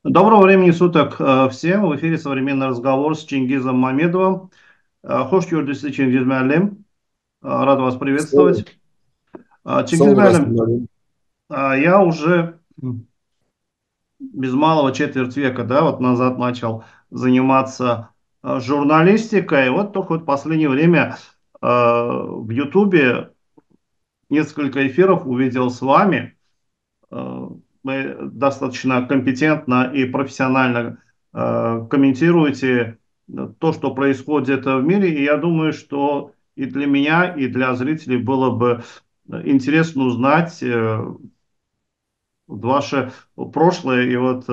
Доброго времени суток всем. В эфире «Современный разговор» с Чингизом Мамедовым. Hoş gördük sizi Чингиз Муалlim. Рад вас Sağ, приветствовать. sağ Чингиз olasın Муалlim, abi. я уже без малого четверть века, да, вот назад начал заниматься журналистикой. Вот только вот в последнее время в Ютубе несколько эфиров увидел с вами. Вы достаточно компетентно и профессионально комментируете то, что происходит в мире. И я думаю, что и для меня, и для зрителей было бы интересно узнать ваше прошлое. И вот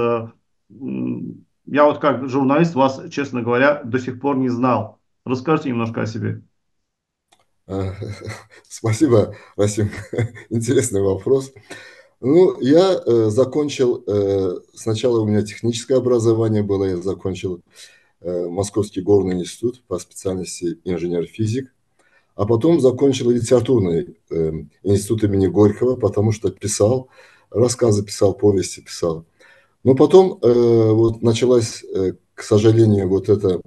я вот как журналист вас, честно говоря, до сих пор не знал. Расскажите немножко о себе. Э, Спасибо, Расим. Интересный вопрос. Ну, я закончил, сначала у меня техническое образование было, я закончил Московский горный институт по специальности инженер-физик, а потом закончил литературный институт имени Горького, потому что писал, рассказы писал, повести писал. Но потом вот началась, к сожалению, вот эта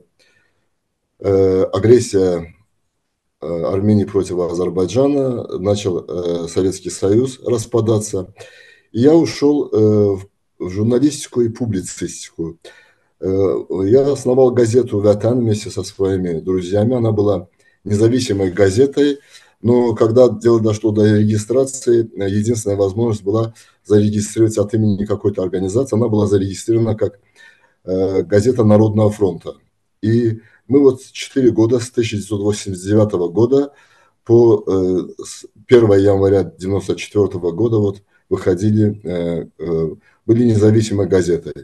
агрессия Армении против Азербайджана, начал Советский Союз распадаться. И я ушел в журналистику и публицистику. Я основал газету «Ватан» вместе со своими друзьями. Она была независимой газетой, но когда дело дошло до регистрации, единственная возможность была зарегистрировать от имени какой-то организации. Она была зарегистрирована как газета Народного фронта. И мы вот 4 года, с 1989 года по 1 января 1994 года вот выходили, были независимой газетой.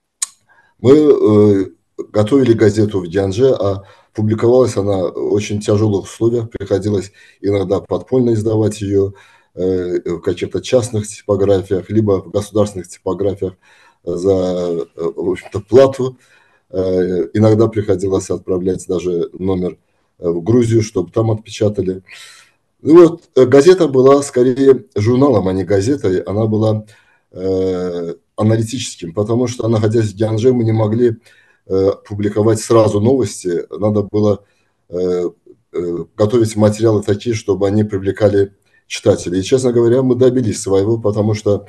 Мы готовили газету в Гянже, а публиковалась она в очень тяжелых условиях. Приходилось иногда подпольно издавать ее в каких-то частных типографиях, либо в государственных типографиях за, в общем-то, плату. Иногда приходилось отправлять даже номер в Грузию, чтобы там отпечатали. Ну вот, газета была скорее журналом, а не газетой. Она была аналитическим, потому что, находясь в Гянже, мы не могли публиковать сразу новости. Надо было готовить материалы такие, чтобы они привлекали читателей. И, честно говоря, мы добились своего, потому что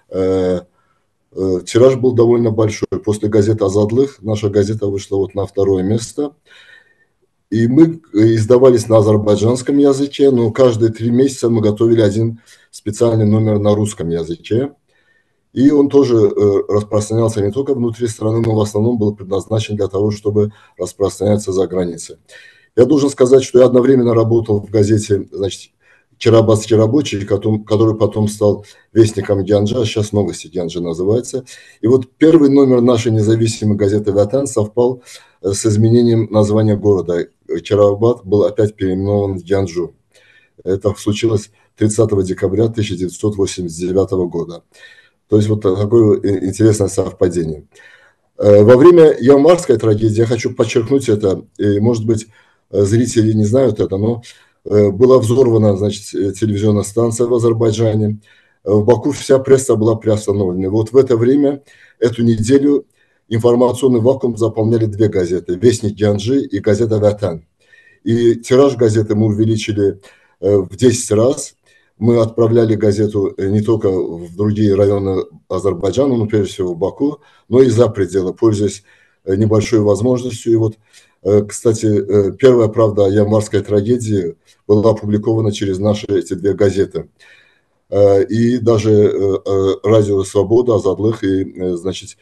тираж был довольно большой. После газеты «Азадлых» наша газета вышла вот на второе место. И мы издавались на азербайджанском языке, но каждые 3 месяца мы готовили один специальный номер на русском языке. И он тоже распространялся не только внутри страны, но в основном был предназначен для того, чтобы распространяться за границей. Я должен сказать, что я одновременно работал в газете, значит, «Кирабасский рабочий», который потом стал вестником Гянджа, а сейчас «Новости Гянджа» называется. И вот первый номер нашей независимой газеты «Ватан» совпал с изменением названия города. Кирабад был опять переименован в Гянджу. Это случилось 30 декабря 1989 года. То есть вот такое интересное совпадение. Во время Ямарской трагедии, я хочу подчеркнуть это, и, может быть, зрители не знают это, но была взорвана, значит, телевизионная станция в Азербайджане. В Баку вся пресса была приостановлена. Вот в это время, эту неделю, информационный вакуум заполняли 2 газеты: «Вестник Гянджи» и газета «Ватан». И тираж газеты мы увеличили в 10 раз. Мы отправляли газету не только в другие районы Азербайджана, но прежде всего в Баку, но и за пределы, пользуясь небольшой возможностью. И вот, кстати, первая правда о январской трагедии была опубликована через наши эти 2 газеты. И даже Радио Свобода, Азадлых и, значит,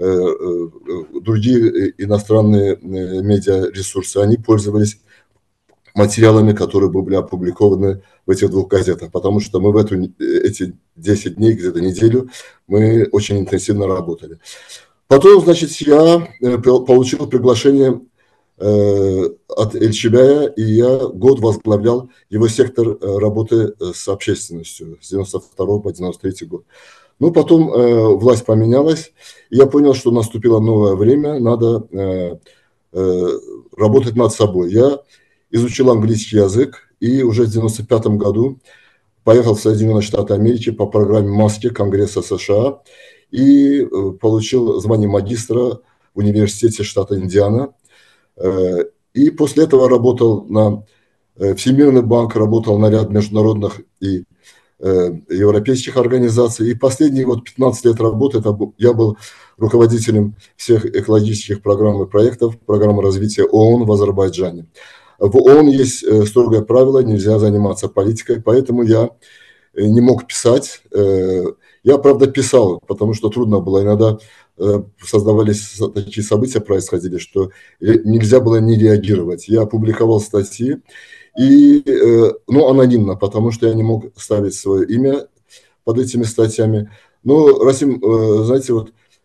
другие иностранные медиаресурсы, они пользовались материалами, которые были опубликованы в этих 2 газетах, потому что мы эти 10 дней, где-то неделю, мы очень интенсивно работали. Потом, значит, я получил приглашение от Эльчебяя, и я год возглавлял его сектор работы с общественностью с 92 по 93 год. Ну, потом власть поменялась, и я понял, что наступило новое время, надо работать над собой. Я изучил английский язык и уже в 1995 году поехал в Соединенные Штаты Америки по программе Маски Конгресса США. и получил звание магистра в университете штата Индиана. И после этого работал на Всемирный банк, работал на ряд международных и европейских организаций. И последние 15 лет работы я был руководителем всех экологических программ и проектов, программы развития ООН в Азербайджане. В ООН есть строгое правило, нельзя заниматься политикой, поэтому я не мог писать. Я, правда, писал, потому что трудно было. Иногда создавались такие события, происходили, что нельзя было не реагировать. Я публиковал статьи, анонимно, потому что я не мог ставить свое имя под этими статьями. Но, Расим, знаете,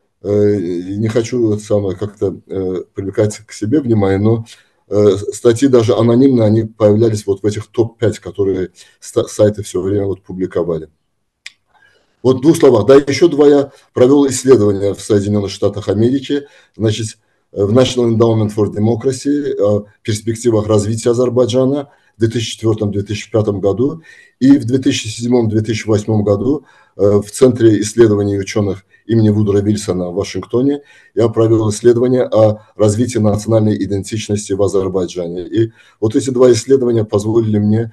не хочу как-то привлекать к себе внимание, но статьи даже анонимно, они появлялись в этих топ-5, которые сайты все время публиковали. В двух словах. Да, еще два я провел исследования в Соединенных Штатах Америки, значит, в National Endowment for Democracy о перспективах развития Азербайджана в 2004-2005 году и в 2007-2008 году в Центре исследований ученых имени Вудро Вильсона в Вашингтоне я провел исследование о развитии национальной идентичности в Азербайджане. И эти два исследования позволили мне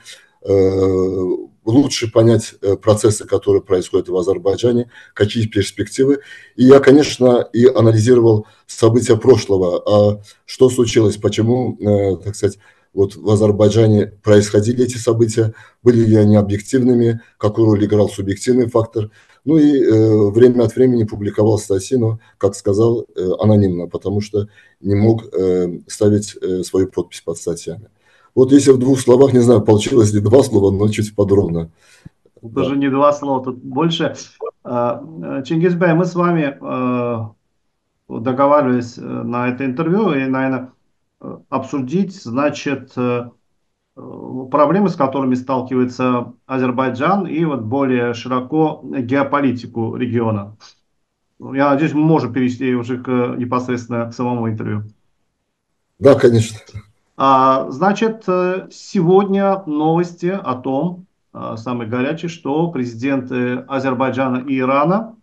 лучше понять процессы, которые происходят в Азербайджане, какие перспективы. И я, конечно, и анализировал события прошлого, а что случилось, почему, так сказать, в Азербайджане происходили эти события, были ли они объективными, какую роль играл субъективный фактор. Ну и время от времени публиковал статьи, но, как сказал, анонимно, потому что не мог ставить свою подпись под статьями. Если в двух словах, не знаю, получилось ли два слова, но чуть подробно. Это же не два слова, тут больше. Чингизбей, мы с вами договаривались на это интервью и, наверное, обсудить, значит, проблемы, с которыми сталкивается Азербайджан и более широко геополитику региона. Я надеюсь, мы можем перейти уже непосредственно к самому интервью. Да, конечно. Значит, сегодня новости о том, самые горячие, что президенты Азербайджана и Ирана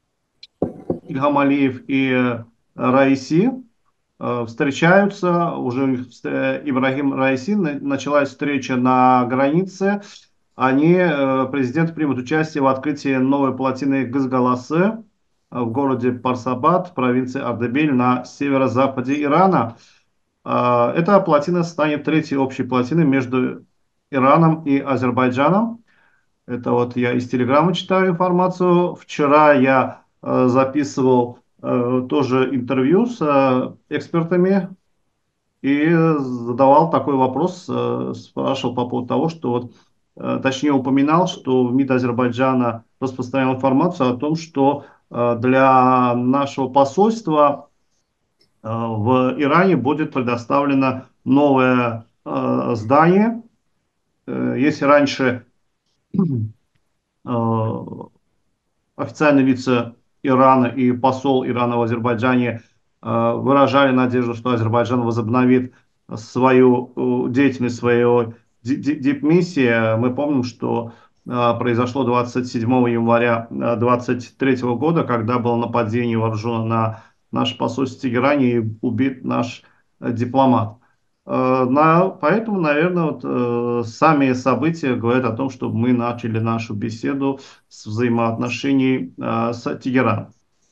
Ильхам Алиев и Раиси встречаются. Уже у них Ибрагим Раиси, началась встреча на границе. Президенты примут участие в открытии новой плотины Гызгаласы в городе Парсабад, провинции Ардебиль на северо-западе Ирана. Эта плотина станет третьей общей плотиной между Ираном и Азербайджаном. Это я из Телеграма читаю информацию. Вчера я записывал тоже интервью с экспертами и задавал такой вопрос, спрашивал по поводу того, что точнее упоминал, что МИД Азербайджана распространял информацию о том, что для нашего посольства в Иране будет предоставлено новое здание. Если раньше официальный вице Ирана и посол Ирана в Азербайджане выражали надежду, что Азербайджан возобновит свою деятельность, свою дипмиссии. Мы помним, что произошло 27 января 2023 года, когда было нападение вооружено на наше посольство в Тегеране и убит наш дипломат. Поэтому, наверное, сами события говорят о том, что мы начали нашу беседу с взаимоотношений с Тегераном.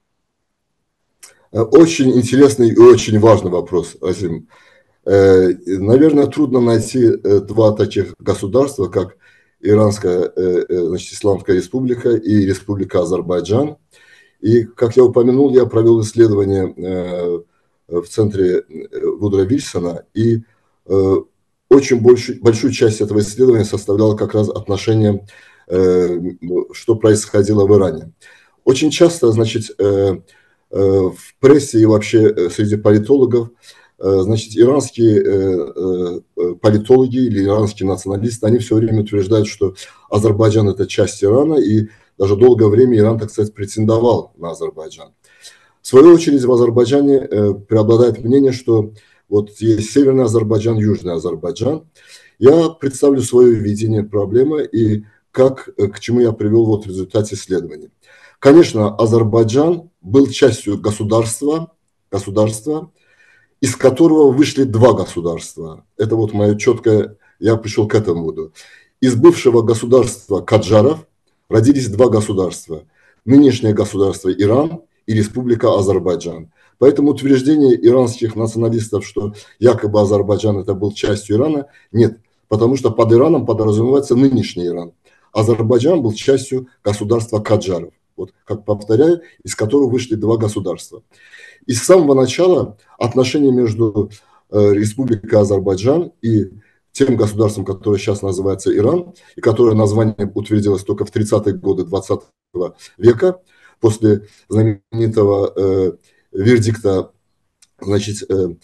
Очень интересный и очень важный вопрос, Азим. Наверное, трудно найти два таких государства, как Иранская, Исламская Республика и Республика Азербайджан. И, как я упомянул, я провел исследование в центре Вудро Вильсона, и очень большую часть этого исследования составляло как раз отношение, что происходило в Иране. Очень часто, в прессе и вообще среди политологов, иранские политологи или иранские националисты, они все время утверждают, что Азербайджан – это часть Ирана, и даже долгое время Иран, так сказать, претендовал на Азербайджан. В свою очередь в Азербайджане преобладает мнение, что есть Северный Азербайджан, Южный Азербайджан. Я представлю свое видение проблемы и к чему я привел в результате исследования. Конечно, Азербайджан был частью государства, из которого вышли два государства. Это вот мое четкое, я пришел к этому выводу. Из бывшего государства Каджаров родились два государства. Нынешнее государство Иран и Республика Азербайджан. Поэтому утверждение иранских националистов, что якобы Азербайджан это был частью Ирана, нет. Потому что под Ираном подразумевается нынешний Иран. Азербайджан был частью государства Каджаров. Вот, как повторяю, из которого вышли два государства. И с самого начала отношения между Республикой Азербайджан и тем государством, которое сейчас называется Иран, и которое название утвердилось только в 30-е годы 20 века, после знаменитого вердикта, значит,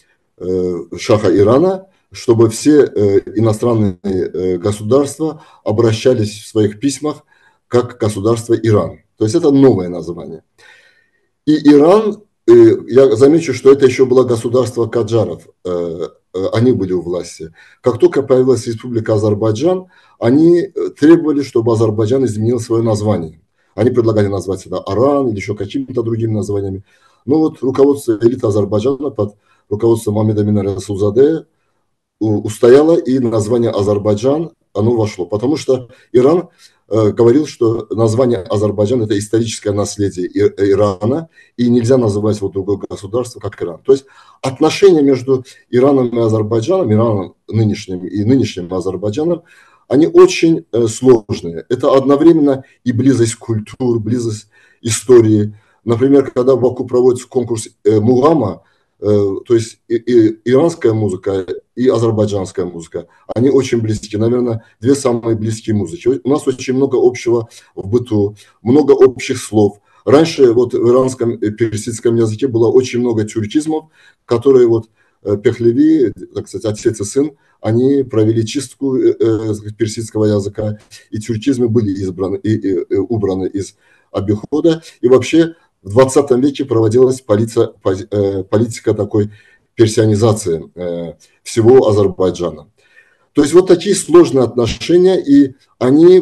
шаха Ирана, чтобы все иностранные государства обращались в своих письмах как государство Иран. То есть это новое название. И Иран, я замечу, что это еще было государство Каджаров, они были у власти. Как только появилась Республика Азербайджан, они требовали, чтобы Азербайджан изменил свое название. Они предлагали назвать это Аран или еще какими-то другими названиями. Но вот руководство элиты Азербайджана под руководством Мамеда Амина Расулзаде устояло, и название Азербайджан, оно вошло. Потому что Иран говорил, что название Азербайджан – это историческое наследие Ирана, и нельзя называть вот другое государство, как Иран. То есть отношения между Ираном и Азербайджаном, Ираном нынешним и нынешним Азербайджаном, они очень сложные. Это одновременно и близость культур, близость истории. Например, когда в Баку проводится конкурс Мулама, то есть и иранская музыка, и азербайджанская музыка, они очень близки, наверное, две самые близкие музыки. У нас очень много общего в быту, много общих слов. Раньше вот в иранском персидском языке было очень много тюркизмов, которые вот Пехлеви, так сказать, отец и сын, они провели чистку персидского языка, и тюркизмы были убраны из обихода. И вообще в 20 веке проводилась политика такой персианизации всего Азербайджана. То есть вот такие сложные отношения, и они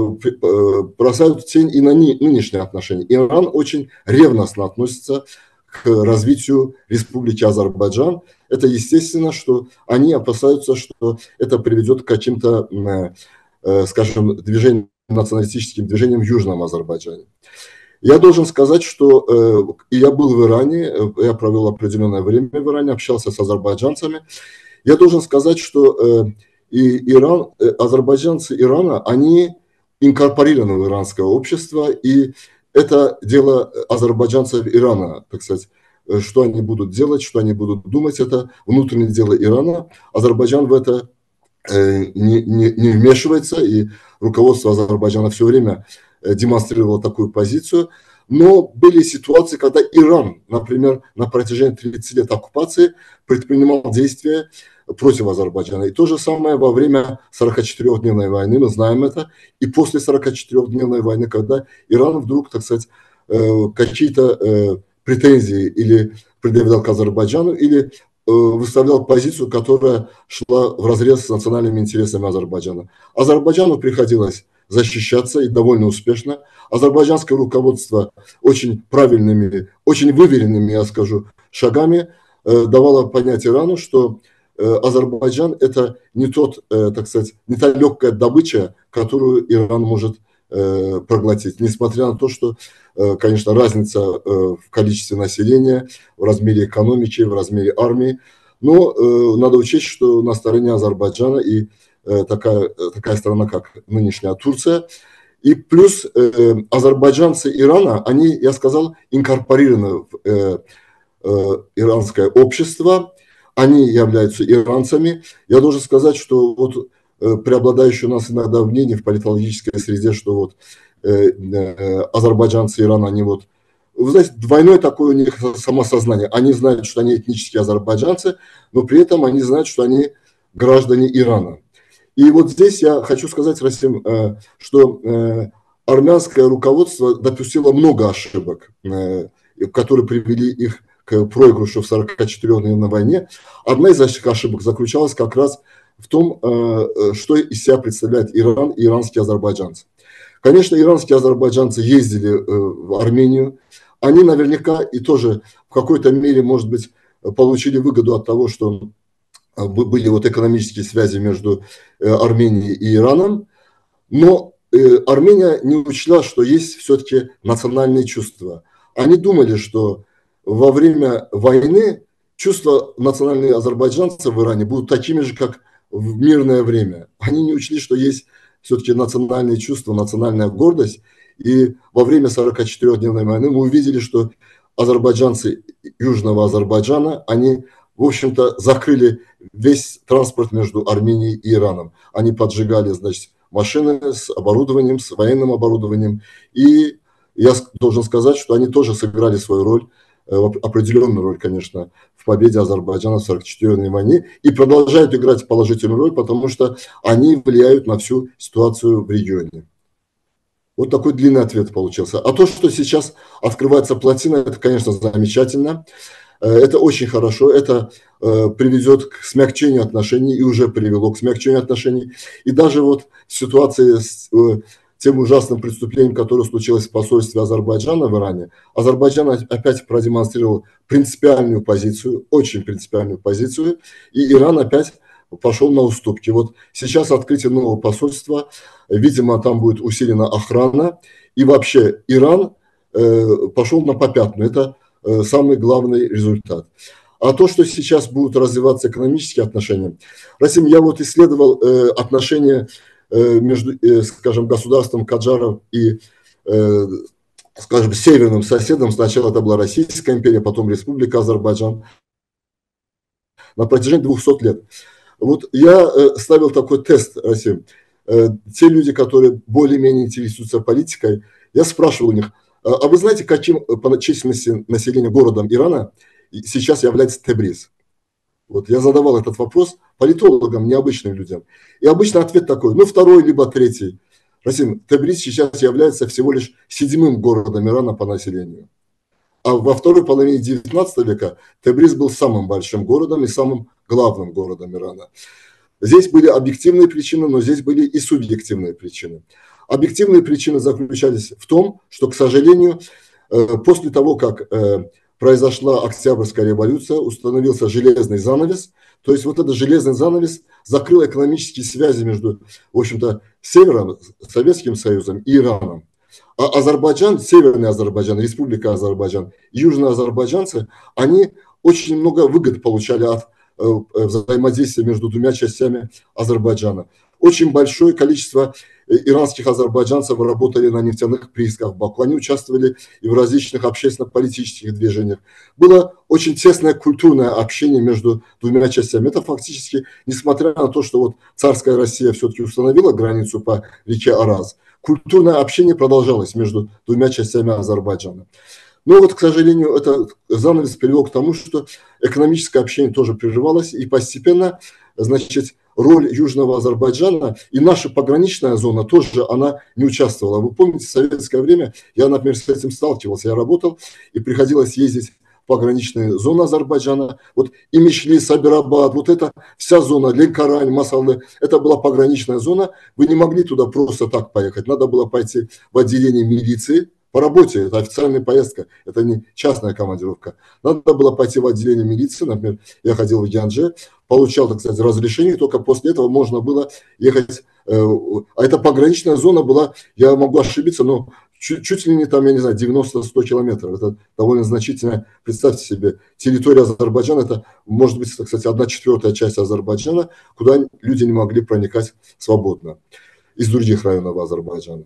бросают тень и на нынешние отношения. Иран очень ревностно относится к развитию Республики Азербайджан. Это естественно, что они опасаются, что это приведет к каким-то, скажем, националистическим движениям в Южном Азербайджане. Я должен сказать, что я был в Иране, я провел определенное время в Иране, общался с азербайджанцами. Я должен сказать, что азербайджанцы Ирана, они инкорпорированы в иранское общество, и это дело азербайджанцев Ирана, так сказать, что они будут делать, что они будут думать, это внутреннее дело Ирана. Азербайджан в это не вмешивается, и руководство Азербайджана все время демонстрировал такую позицию. Но были ситуации, когда Иран, например, на протяжении 30 лет оккупации предпринимал действия против Азербайджана. И то же самое во время 44-дневной войны, мы знаем это, и после 44-дневной войны, когда Иран вдруг, так сказать, какие-то претензии или предъявлял к Азербайджану, или выставлял позицию, которая шла вразрез с национальными интересами Азербайджана. Азербайджану приходилось защищаться, и довольно успешно. Азербайджанское руководство очень правильными, очень выверенными, я скажу, шагами давало понять Ирану, что Азербайджан – это не тот, так сказать, не та легкая добыча, которую Иран может проглотить, несмотря на то, что, конечно, разница в количестве населения, в размере экономики, в размере армии, но надо учесть, что на стороне Азербайджана и такая страна, как нынешняя Турция. И плюс азербайджанцы Ирана, они, я сказал, инкорпорированы в иранское общество, они являются иранцами. Я должен сказать, что вот преобладающее у нас иногда мнение в политологической среде, что вот азербайджанцы Ирана, они вот, вы знаете, двойное такое у них самосознание. Они знают, что они этнические азербайджанцы, но при этом они знают, что они граждане Ирана. И вот здесь я хочу сказать, Расим, что армянское руководство допустило много ошибок, которые привели их к проигрышу в 44-дневной войне. Одна из этих ошибок заключалась как раз в том, что из себя представляет Иран и иранские азербайджанцы. Конечно, иранские азербайджанцы ездили в Армению. Они наверняка и тоже в какой-то мере, может быть, получили выгоду от того, что были вот экономические связи между Арменией и Ираном. Но Армения не учла, что есть все-таки национальные чувства. Они думали, что во время войны чувства национальных азербайджанцев в Иране будут такими же, как в мирное время. Они не учли, что есть все-таки национальные чувства, национальная гордость. И во время 44-дневной войны мы увидели, что азербайджанцы Южного Азербайджана, они, в общем-то, закрыли весь транспорт между Арменией и Ираном. Они поджигали, значит, машины с оборудованием, с военным оборудованием. И я должен сказать, что они тоже сыграли свою роль, определенную роль, конечно, в победе Азербайджана в 1944 войне и продолжают играть положительную роль, потому что они влияют на всю ситуацию в регионе. Вот такой длинный ответ получился. А то, что сейчас открывается плотина, это, конечно, замечательно. Это очень хорошо, это приведет к смягчению отношений и уже привело к смягчению отношений. И даже вот в ситуации с тем ужасным преступлением, которое случилось в посольстве Азербайджана в Иране, Азербайджан опять продемонстрировал принципиальную позицию, очень принципиальную позицию, и Иран опять пошел на уступки. Вот сейчас открытие нового посольства, видимо, там будет усилена охрана, и вообще Иран пошел на попятную. Это самый главный результат. А то, что сейчас будут развиваться экономические отношения, Расим, я вот исследовал отношения между, скажем, государством Каджаров и, скажем, северным соседом. Сначала это была Российская империя, потом Республика Азербайджан на протяжении 200 лет. Вот я ставил такой тест, Расим. Те люди, которые более-менее интересуются политикой, я спрашивал у них, а вы знаете, каким по численности населения городом Ирана сейчас является Тебриз? Вот я задавал этот вопрос политологам, необычным людям. И обычно ответ такой, ну, второй либо третий. Расим, Тебриз сейчас является всего лишь 7-м городом Ирана по населению. А во второй половине 19 века Тебриз был самым большим городом и самым главным городом Ирана. Здесь были объективные причины, но здесь были и субъективные причины. Объективные причины заключались в том, что, к сожалению, после того, как произошла Октябрьская революция, установился железный занавес, то есть вот этот железный занавес закрыл экономические связи между, в общем-то, Севером, Советским Союзом и Ираном. А Азербайджан, Северный Азербайджан, Республика Азербайджан, южные азербайджанцы, они очень много выгод получали от взаимодействия между двумя частями Азербайджана. Очень большое количество иранских азербайджанцев работали на нефтяных приисках в Баку. Они участвовали и в различных общественно-политических движениях. Было очень тесное культурное общение между двумя частями. Это фактически, несмотря на то, что вот царская Россия все-таки установила границу по реке Араз, культурное общение продолжалось между двумя частями Азербайджана. Но вот, к сожалению, этот занавес привел к тому, что экономическое общение тоже прерывалось, и постепенно, значит, роль Южного Азербайджана и наша пограничная зона тоже, она не участвовала. Вы помните, в советское время я, например, с этим сталкивался, я работал, и приходилось ездить в пограничные зоны Азербайджана. Вот и Мишли, Сабирабад, вот эта вся зона, Ленкорань, Масаллы, это была пограничная зона. Вы не могли туда просто так поехать, надо было пойти в отделение милиции, по работе, это официальная поездка, это не частная командировка. Надо было пойти в отделение милиции, например, я ходил в Янже, получал, так сказать, разрешение, только после этого можно было ехать, а эта пограничная зона была, я могу ошибиться, но чуть ли не там, я не знаю, 90-100 километров, это довольно значительно, представьте себе, территория Азербайджана, это может быть, кстати, 1/4 часть Азербайджана, куда люди не могли проникать свободно из других районов Азербайджана.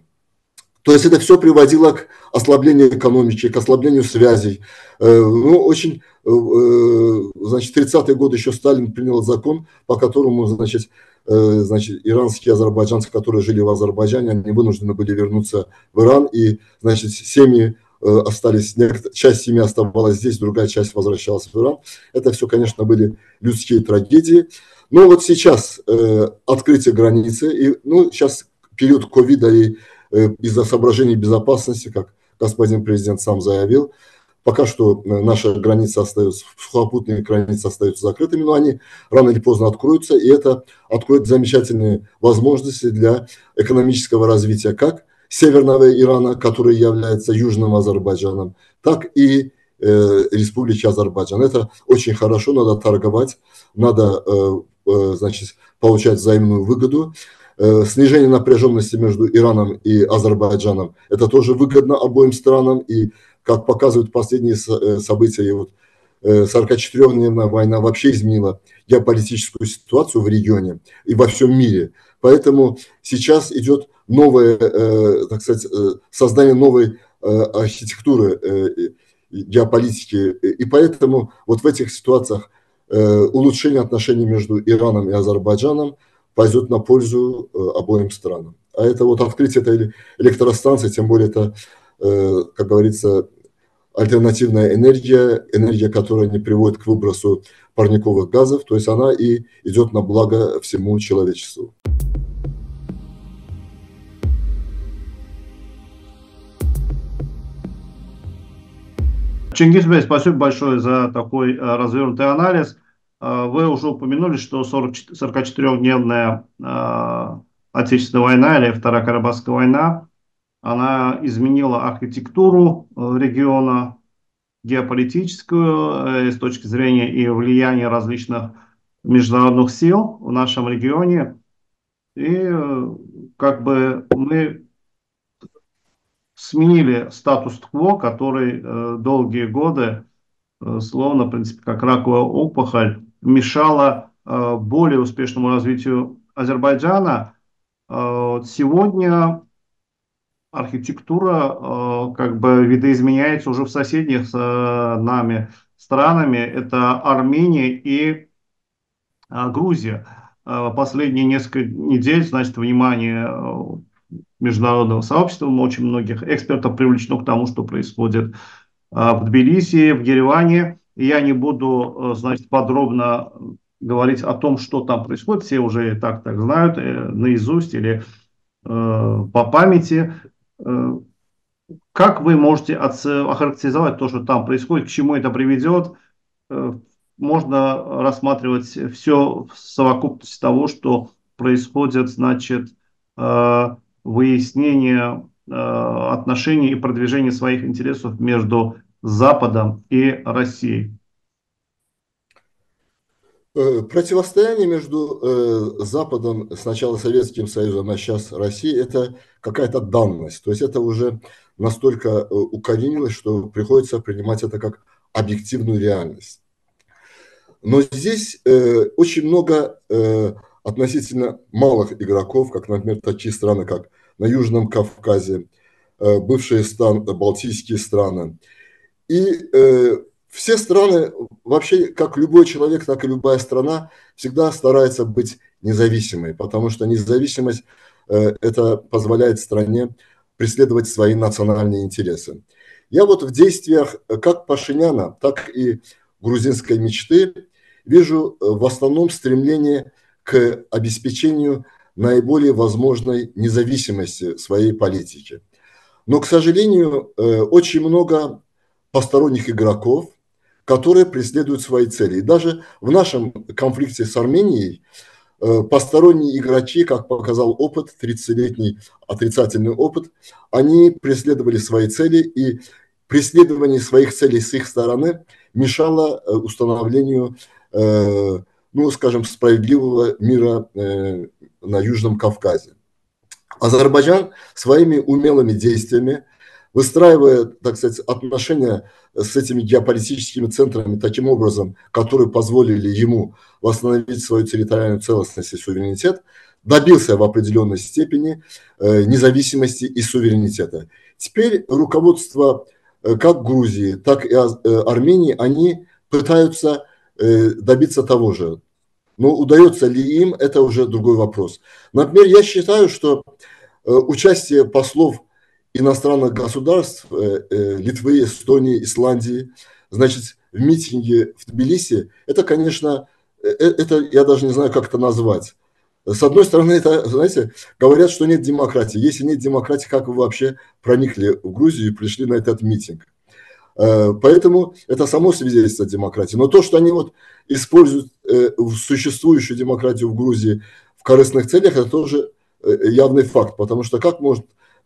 То есть это все приводило к ослаблению экономики, к ослаблению связей. Ну, очень, значит, в 30-е годы еще Сталин принял закон, по которому, значит, иранские азербайджанцы, которые жили в Азербайджане, они вынуждены были вернуться в Иран, и, значит, семьи остались, часть семьи оставалась здесь, другая часть возвращалась в Иран. Это все, конечно, были людские трагедии. Но вот сейчас открытие границы, и, ну, сейчас период ковида и из-за соображений безопасности, как господин президент сам заявил, пока что наша граница остается, сухопутные границы остаются закрытыми, но они рано или поздно откроются, и это откроет замечательные возможности для экономического развития как Северного Ирана, который является Южным Азербайджаном, так и Республики Азербайджан. Это очень хорошо, надо торговать, надо значит, получать взаимную выгоду. Снижение напряженности между Ираном и Азербайджаном, это тоже выгодно обоим странам. И, как показывают последние события, вот 44-дневная война вообще изменила геополитическую ситуацию в регионе и во всем мире. Поэтому сейчас идет новое, так сказать, создание новой архитектуры геополитики. И поэтому вот в этих ситуациях улучшение отношений между Ираном и Азербайджаном пойдет на пользу обоим странам. А это вот открытие этой электростанции, тем более это, как говорится, альтернативная энергия, энергия, которая не приводит к выбросу парниковых газов, то есть она и идет на благо всему человечеству. Чингисбей, спасибо большое за такой развернутый анализ. Вы уже упомянули, что 44-дневная Отечественная война или Вторая Карабахская война, она изменила архитектуру региона, геополитическую, с точки зрения и влияния различных международных сил в нашем регионе. И как бы мы сменили статус-кво, который долгие годы, словно, в принципе, как раковая опухоль, мешала более успешному развитию Азербайджана. Сегодня архитектура как бы видоизменяется уже в соседних с нами странами. Это Армения и Грузия. Последние несколько недель, значит, внимание международного сообщества, очень многих экспертов привлечено к тому, что происходит в Тбилиси, в Ереване. Я не буду, значит, подробно говорить о том, что там происходит. Все уже так знают наизусть или по памяти. Как вы можете охарактеризовать то, что там происходит, к чему это приведет? Можно рассматривать все в совокупности того, что происходит, значит, выяснение отношений и продвижение своих интересов между Западом и Россией. Противостояние между Западом, сначала Советским Союзом, а сейчас Россией, это какая-то данность. То есть это уже настолько укоренилось, что приходится принимать это как объективную реальность. Но здесь очень много относительно малых игроков, как, например, такие страны, как на Южном Кавказе, бывшие балтийские страны. И все страны, вообще, как любой человек, так и любая страна, всегда старается быть независимой, потому что независимость это позволяет стране преследовать свои национальные интересы. Я вот в действиях как Пашиняна, так и грузинской мечты вижу в основном стремление к обеспечению наиболее возможной независимости своей политики. Но, к сожалению, очень много посторонних игроков, которые преследуют свои цели. И даже в нашем конфликте с Арменией посторонние игроки, как показал опыт, 30-летний отрицательный опыт, они преследовали свои цели, и преследование своих целей с их стороны мешало установлению, ну, скажем, справедливого мира на Южном Кавказе. Азербайджан своими умелыми действиями, выстраивая, так сказать, отношения с этими геополитическими центрами таким образом, которые позволили ему восстановить свою территориальную целостность и суверенитет, добился в определенной степени независимости и суверенитета. Теперь руководство как Грузии, так и Армении, они пытаются добиться того же. Но удается ли им, это уже другой вопрос. Например, я считаю, что участие послов иностранных государств Литвы, Эстонии, Исландии, значит, в митинге в Тбилиси, это, конечно, это я даже не знаю, как это назвать. С одной стороны, это, знаете, говорят, что нет демократии. Если нет демократии, как вы вообще проникли в Грузию и пришли на этот митинг? Поэтому это само свидетельство демократии. Но то, что они вот используют существующую демократию в Грузии в корыстных целях, это тоже явный факт. Потому что как может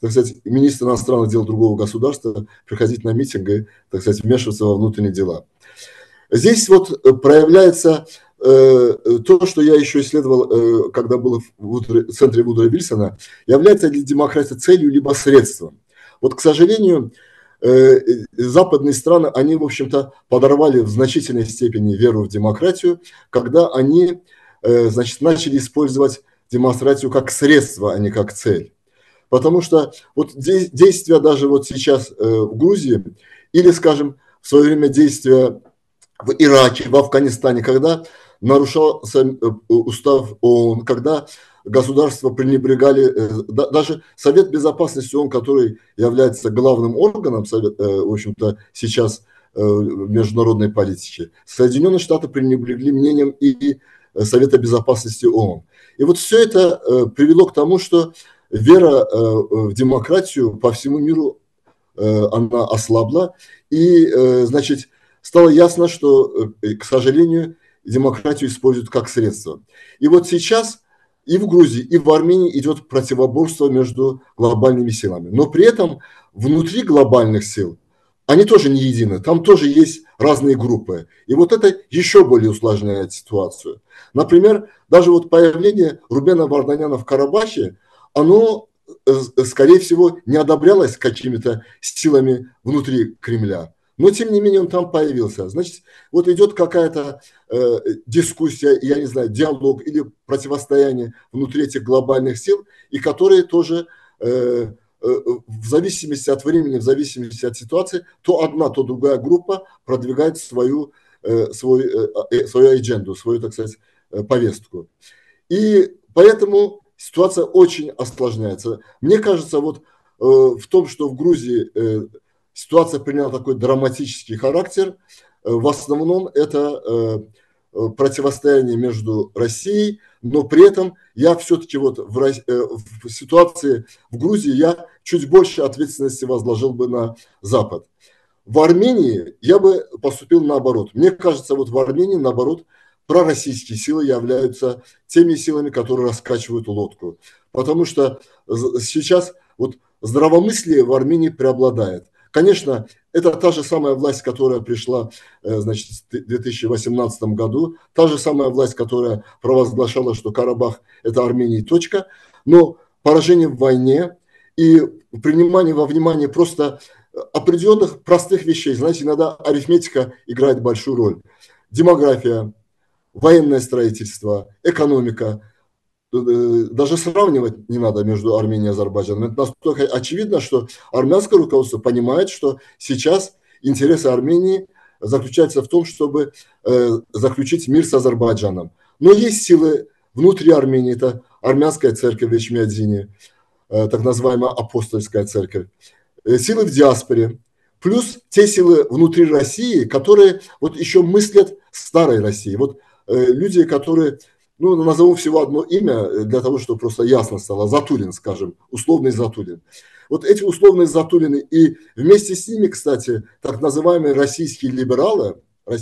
так сказать, министр иностранных дел другого государства приходить на митинг и, так сказать, вмешиваться во внутренние дела. Здесь вот проявляется то, что я еще исследовал, когда был в центре Вудро Вильсона, является ли демократия целью либо средством. Вот, к сожалению, западные страны, они, в общем-то, подорвали в значительной степени веру в демократию, когда они, значит, начали использовать демократию как средство, а не как цель. Потому что вот действия даже вот сейчас в Грузии или, скажем, в свое время действия в Ираке, в Афганистане, когда нарушался устав ООН, когда государства пренебрегали, даже Совет Безопасности ООН, который является главным органом, в общем-то, сейчас международной политики, Соединенные Штаты пренебрегли мнением и Совета Безопасности ООН. И вот все это привело к тому, что вера в демократию по всему миру она ослабла, и, значит, стало ясно, что, к сожалению, демократию используют как средство. И вот сейчас и в Грузии, и в Армении идет противоборство между глобальными силами. Но при этом внутри глобальных сил они тоже не едины, там тоже есть разные группы. И вот это еще более усложняет ситуацию. Например, даже вот появление Рубена Варданяна в Карабахе, оно, скорее всего, не одобрялось какими-то силами внутри Кремля. Но, тем не менее, он там появился. Значит, вот идет какая-то дискуссия, я не знаю, диалог или противостояние внутри этих глобальных сил, и которые тоже в зависимости от времени, в зависимости от ситуации, то одна, то другая группа продвигает свою адженду, свою, так сказать, повестку. И поэтому ситуация очень осложняется. Мне кажется, вот в том, что в Грузии ситуация приняла такой драматический характер, в основном это противостояние между Россией, но при этом я все-таки вот в ситуации в Грузии я чуть больше ответственности возложил бы на Запад. В Армении я бы поступил наоборот. Мне кажется, вот в Армении, наоборот, пророссийские силы являются теми силами, которые раскачивают лодку. Потому что сейчас вот здравомыслие в Армении преобладает. Конечно, это та же самая власть, которая пришла, значит, в 2018 году, та же самая власть, которая провозглашала, что Карабах – это Армения, точка. Но поражение в войне и принимание во внимание просто определенных простых вещей. Знаете, иногда арифметика играет большую роль. Демография, военное строительство, экономика. Даже сравнивать не надо между Арменией и Азербайджаном. Это настолько очевидно, что армянское руководство понимает, что сейчас интересы Армении заключаются в том, чтобы заключить мир с Азербайджаном. Но есть силы внутри Армении, это армянская церковь в Эчмиадзине, так называемая апостольская церковь, силы в диаспоре, плюс те силы внутри России, которые вот еще мыслят старой России. Вот люди, которые, ну, назову всего одно имя для того, чтобы просто ясно стало, Затулин, скажем, условный Затулин. Вот эти условные Затулины и вместе с ними, кстати, так называемые российские либералы,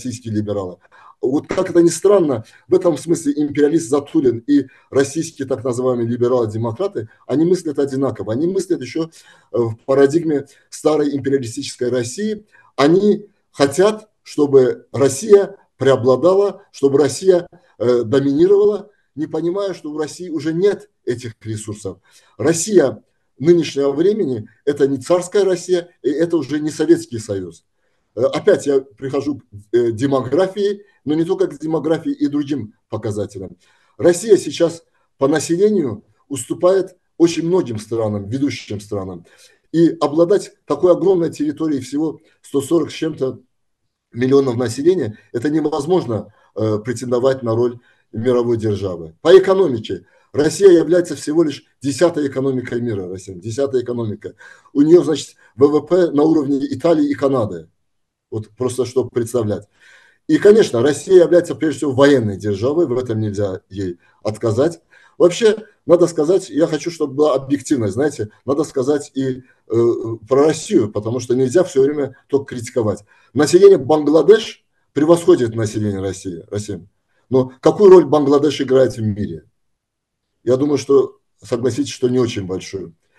вот как это ни странно, в этом смысле империалист Затулин и российские так называемые либералы-демократы, они мыслят одинаково. Они мыслят еще в парадигме старой империалистической России. Они хотят, чтобы Россия преобладала, чтобы Россия доминировала, не понимая, что у России уже нет этих ресурсов. Россия нынешнего времени – это не царская Россия, и это уже не Советский Союз. Опять я прихожу к демографии, но не только к демографии и другим показателям. Россия сейчас по населению уступает очень многим странам, ведущим странам. И обладать такой огромной территорией, всего 140 с чем-то миллионов населения, это невозможно претендовать на роль мировой державы. По экономике. Россия является всего лишь 10-й экономикой мира. Россия, 10-я экономика. У нее, значит, ВВП на уровне Италии и Канады. Вот просто чтобы представлять. И, конечно, Россия является прежде всего военной державой, в этом нельзя ей отказать. Вообще, надо сказать, я хочу, чтобы была объективность, знаете, надо сказать и про Россию, потому что нельзя все время только критиковать. Население Бангладеш превосходит население России. Но какую роль Бангладеш играет в мире? Я думаю, что, согласитесь, что не очень большую.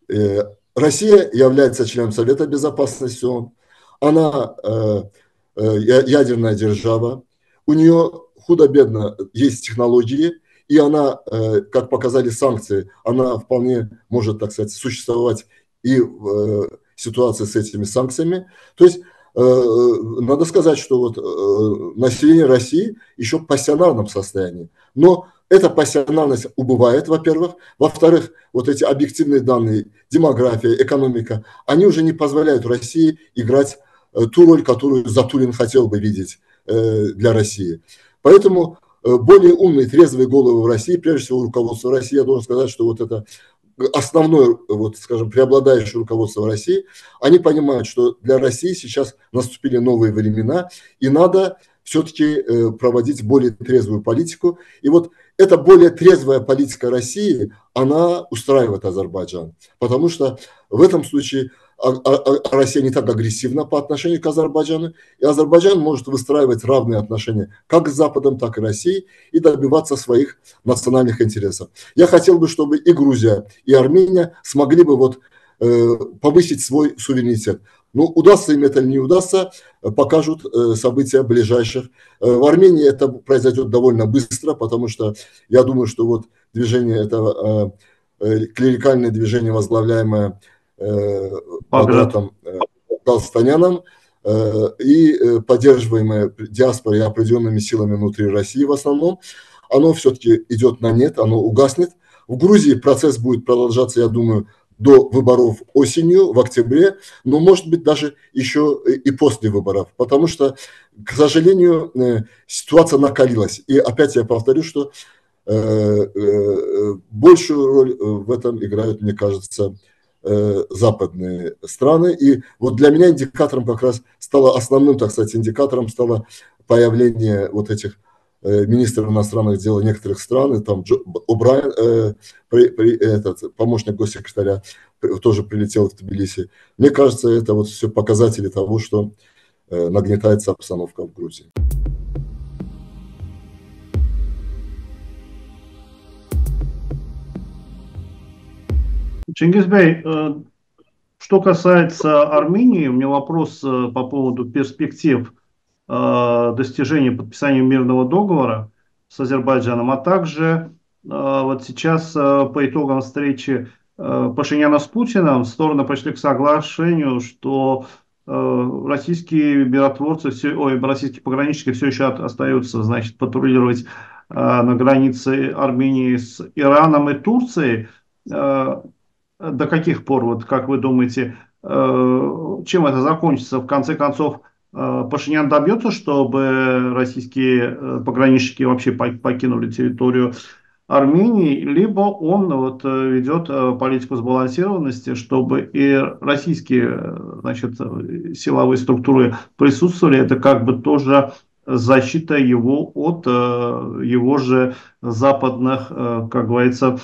Россия является членом Совета Безопасности ООН. Она ядерная держава. У нее худо-бедно есть технологии, и она, как показали санкции, она вполне может, так сказать, существовать и в ситуации с этими санкциями. То есть надо сказать, что вот население России еще в пассионарном состоянии. Но эта пассионарность убывает, во-первых. Во-вторых, вот эти объективные данные, демография, экономика, они уже не позволяют России играть ту роль, которую Затулин хотел бы видеть для России. Поэтому более умные, трезвые головы в России, прежде всего руководство России, я должен сказать, что вот это основное, вот, скажем, преобладающее руководство в России, они понимают, что для России сейчас наступили новые времена, и надо все-таки проводить более трезвую политику. И вот эта более трезвая политика России, она устраивает Азербайджан, потому что в этом случае Россия не так агрессивна по отношению к Азербайджану, и Азербайджан может выстраивать равные отношения как с Западом, так и Россией и добиваться своих национальных интересов. Я хотел бы, чтобы и Грузия, и Армения смогли бы вот повысить свой суверенитет. Ну, удастся им это или не удастся, покажут события ближайших. В Армении это произойдет довольно быстро, потому что я думаю, что вот движение, это клерикальное движение, возглавляемое Багратом Галстаняном и поддерживаемое диаспорой и определенными силами внутри России в основном, оно все-таки идет на нет, оно угаснет. В Грузии процесс будет продолжаться, я думаю, до выборов осенью, в октябре, но, может быть, даже еще и после выборов, потому что, к сожалению, ситуация накалилась. И опять я повторю, что большую роль в этом играют, мне кажется, западные страны. И вот для меня индикатором как раз стало, основным, так сказать, индикатором стало появление вот этих министров иностранных дел некоторых стран, там О'Брайен, этот помощник госсекретаря, тоже прилетел в Тбилиси. Мне кажется, это вот все показатели того, что нагнетается обстановка в Грузии. Чингизбей, что касается Армении, у меня вопрос по поводу перспектив достижения подписания мирного договора с Азербайджаном, а также вот сейчас по итогам встречи Пашиняна с Путиным стороны пришли к соглашению, что российские миротворцы, российские пограничники все еще остаются, значит, патрулировать на границе Армении с Ираном и Турцией. До каких пор, вот как вы думаете, чем это закончится? В конце концов, Пашинян добьется, чтобы российские пограничники вообще покинули территорию Армении, либо он вот ведет политику сбалансированности, чтобы и российские, значит, силовые структуры присутствовали. Это как бы тоже защита его от его же западных, как говорится,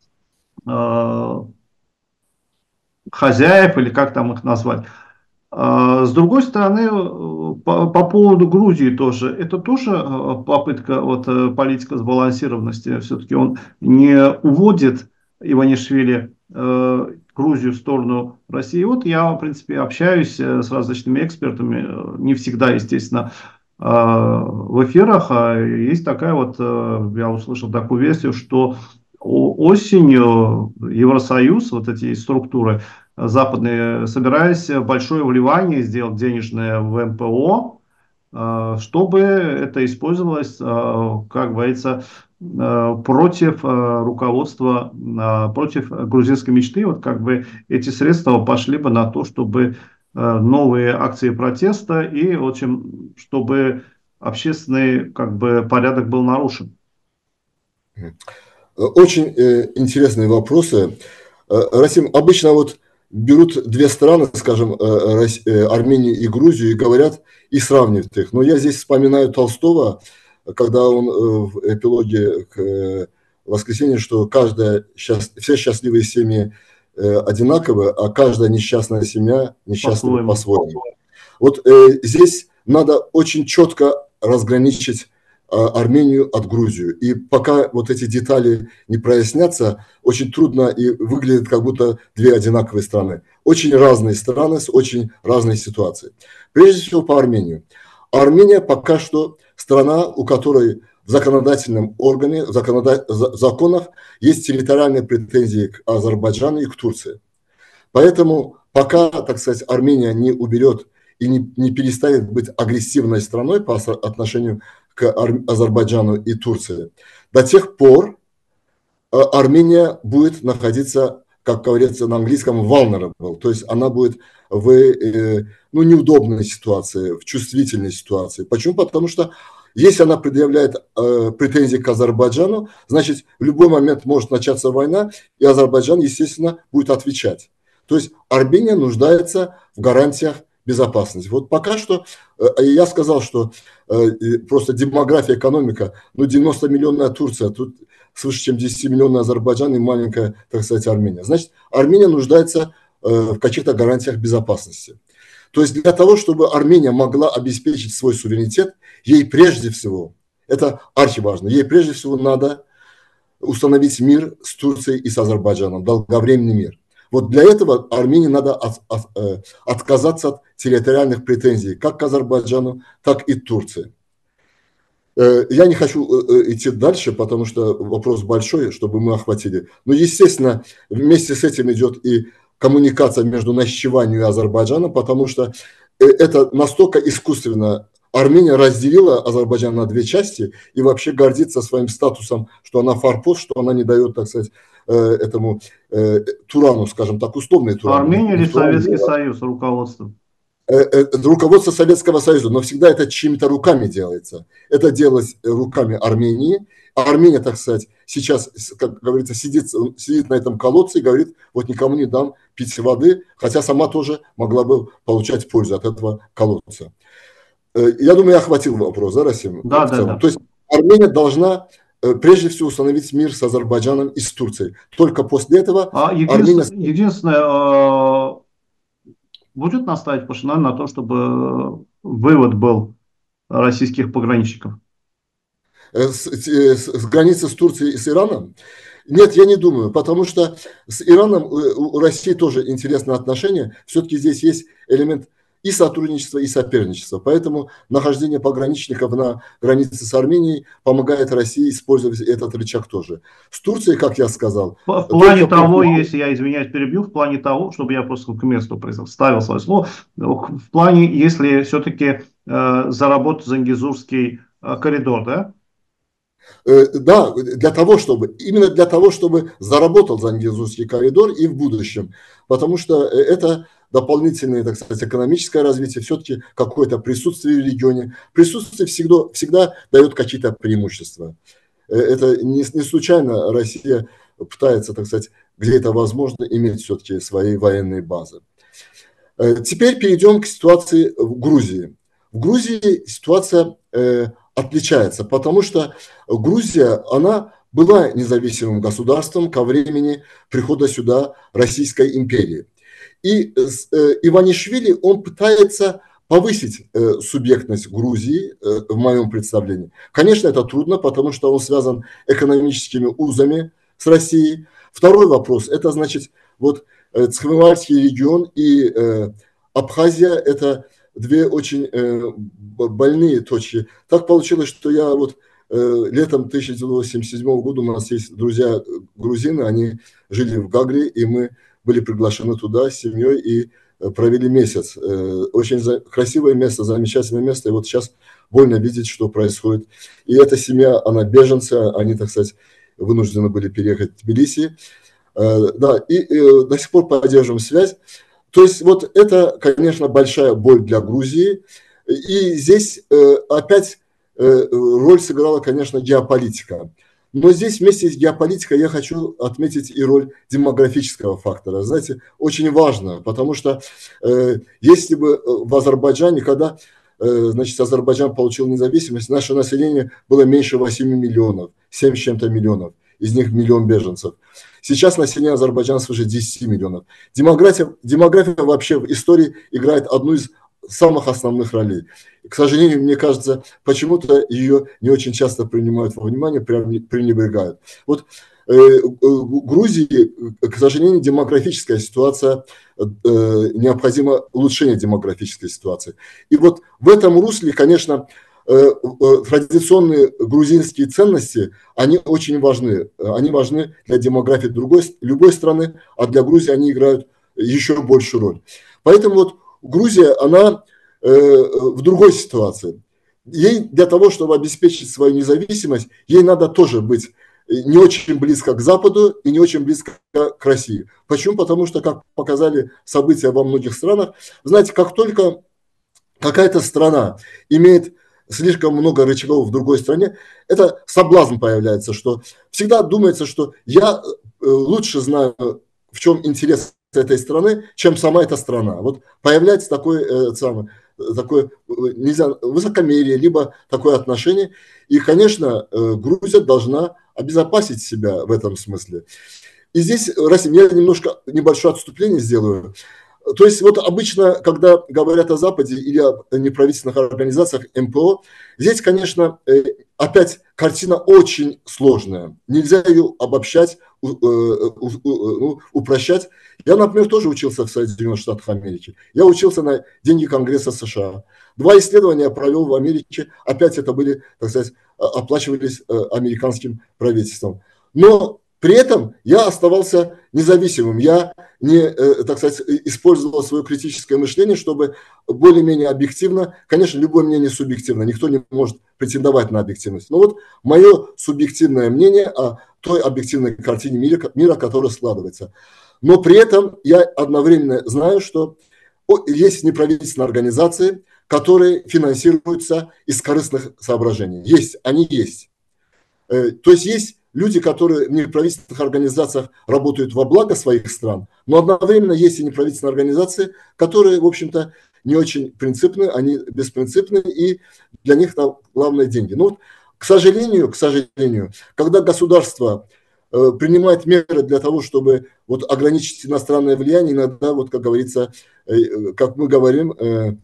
хозяев, или как там их назвать. С другой стороны, по поводу Грузии тоже, это тоже попытка вот, политика сбалансированности. Все-таки он не уводит Иванишвили Грузию в сторону России. Вот я, в принципе, общаюсь с различными экспертами, не всегда, естественно, в эфирах. Есть такая вот, я услышал такую версию, что осенью Евросоюз, вот эти структуры западные, собираясь большое вливание сделать денежное в МПО, чтобы это использовалось, как говорится, против руководства, против грузинской мечты. Вот как бы эти средства пошли бы на то, чтобы новые акции протеста и, в общем, чтобы общественный, как бы, порядок был нарушен. Очень интересные вопросы. Расим, обычно вот берут две страны, скажем, Армению и Грузию, и говорят, и сравнивают их. Но я здесь вспоминаю Толстого, когда он в эпилоге к «Воскресенью», что все счастливые семьи одинаковы, а каждая несчастная семья несчастлива по-своему. Вот здесь надо очень четко разграничить Армению от Грузию. И пока вот эти детали не прояснятся, очень трудно и выглядит, как будто две одинаковые страны. Очень разные страны с очень разной ситуацией. Прежде всего по Армению. Армения пока что страна, у которой в законодательном органе, в законах есть территориальные претензии к Азербайджану и к Турции. Поэтому пока, так сказать, Армения не уберет и не перестанет быть агрессивной страной по отношению к Азербайджану и Турции, до тех пор Армения будет находиться, как говорится на английском, vulnerable, то есть она будет в неудобной ситуации, в чувствительной ситуации. Почему? Потому что если она предъявляет претензии к Азербайджану, значит, в любой момент может начаться война, и Азербайджан, естественно, будет отвечать. То есть Армения нуждается в гарантиях безопасности. Вот пока что я сказал, что просто демография, экономика, 90-миллионная Турция, тут свыше чем 10-миллионный Азербайджан и маленькая, так сказать, Армения. Значит, Армения нуждается в каких-то гарантиях безопасности. То есть для того, чтобы Армения могла обеспечить свой суверенитет, ей прежде всего, это архиважно, ей прежде всего надо установить мир с Турцией и с Азербайджаном, долговременный мир. Вот для этого Армении надо отказаться от территориальных претензий как к Азербайджану, так и к Турции. Я не хочу идти дальше, потому что вопрос большой, чтобы мы охватили. Но, естественно, вместе с этим идет и коммуникация между Нахичеванью и Азербайджаном, потому что это настолько искусственно. Армения разделила Азербайджан на две части и вообще гордится своим статусом, что она форпост, что она не дает, так сказать, этому Турану, скажем так, условный Туран. Армения или Советский Союз, руководство? Руководство Советского Союза, но всегда это чьими-то руками делается. Это делалось руками Армении. А Армения, так сказать, сейчас, как говорится, сидит на этом колодце и говорит, вот никому не дам пить воды, хотя сама тоже могла бы получать пользу от этого колодца. Я думаю, я охватил вопрос, да, Расим? Да. То есть Армения должна прежде всего установить мир с Азербайджаном и с Турцией. Только после этого Армения... Единственное, будет настаивать Пашинян на то, чтобы вывод был российских пограничников? С границы с Турцией и с Ираном? Нет, я не думаю, потому что с Ираном у России тоже интересные отношения. Все-таки здесь есть элемент и сотрудничества, и соперничества. Поэтому нахождение пограничников на границе с Арменией помогает России использовать этот рычаг тоже. С Турцией, как я сказал... В плане того, если я, извиняюсь, перебью, в плане того, чтобы я просто к месту ставил свое слово, в плане, если все-таки заработать Зангезурский коридор, да? Да, именно для того, чтобы заработал Зангезурский коридор и в будущем. Потому что это дополнительное, так сказать, экономическое развитие, все-таки какое-то присутствие в регионе. Присутствие всегда дает какие-то преимущества. Это не случайно Россия пытается, так сказать, где это возможно, иметь все-таки свои военные базы. Теперь перейдем к ситуации в Грузии. В Грузии ситуация отличается, потому что Грузия, она была независимым государством ко времени прихода сюда Российской империи. И Иванишвили, он пытается повысить субъектность Грузии, в моем представлении. Конечно, это трудно, потому что он связан экономическими узами с Россией. Второй вопрос, это значит, вот Цхинвальский регион и Абхазия – это две очень больные точки. Так получилось, что я вот летом 1977 года, у нас есть друзья грузины, они жили в Гагре, и мы были приглашены туда с семьей и провели месяц. Очень красивое место, замечательное место, и вот сейчас больно видеть, что происходит. И эта семья, она беженцы, они, так сказать, вынуждены были переехать в Тбилиси. Да, и до сих пор поддерживаем связь. То есть вот это, конечно, большая боль для Грузии. И здесь опять роль сыграла, конечно, геополитика. Но здесь вместе с геополитикой я хочу отметить и роль демографического фактора. Знаете, очень важно, потому что если бы в Азербайджане, когда значит, Азербайджан получил независимость, наше население было меньше 8 миллионов, 7 с чем-то миллионов, из них миллион беженцев. Сейчас население Азербайджана свыше 10 миллионов. Демография вообще в истории играет одну из самых основных ролей. К сожалению, мне кажется, почему-то ее не очень часто принимают во внимание, пренебрегают. Вот Грузии, к сожалению, демографическая ситуация, необходимо улучшение демографической ситуации. И вот в этом русле, конечно, традиционные грузинские ценности, они очень важны. Они важны для демографии любой страны, а для Грузии они играют еще большую роль. Поэтому вот Грузия, она в другой ситуации. Ей для того, чтобы обеспечить свою независимость, ей надо тоже быть не очень близко к Западу и не очень близко к России. Почему? Потому что, как показали события во многих странах, знаете, как только какая-то страна имеет слишком много рычагов в другой стране, это соблазн появляется, что всегда думается, что я лучше знаю, в чем интерес этой страны, чем сама эта страна. Вот появляется такое нельзя, высокомерие, либо такое отношение. И, конечно, Грузия должна обезопасить себя в этом смысле. И здесь, Расим, я небольшое отступление сделаю. То есть вот обычно, когда говорят о Западе или о неправительственных организациях МПО, здесь, конечно, опять картина очень сложная. Нельзя ее обобщать, упрощать. Я, например, тоже учился в Соединенных Штатах Америки. Я учился на деньги Конгресса США. 2 исследования я провел в Америке. Опять это были, так сказать, оплачивались американским правительством. Но при этом я оставался независимым. Я не, так сказать, использовал свое критическое мышление, чтобы более-менее объективно, конечно, любое мнение субъективно, никто не может претендовать на объективность. Но вот мое субъективное мнение о той объективной картине мира, которая складывается. Но при этом я одновременно знаю, что есть неправительственные организации, которые финансируются из корыстных соображений. Есть, они есть. То есть есть люди, которые в неправительственных организациях работают во благо своих стран, но одновременно есть и неправительственные организации, которые, в общем-то, не очень принципны, они беспринципны, и для них там главное деньги. Но вот, к сожалению, когда государство принимает меры для того, чтобы вот ограничить иностранное влияние, иногда, вот как говорится, как мы говорим,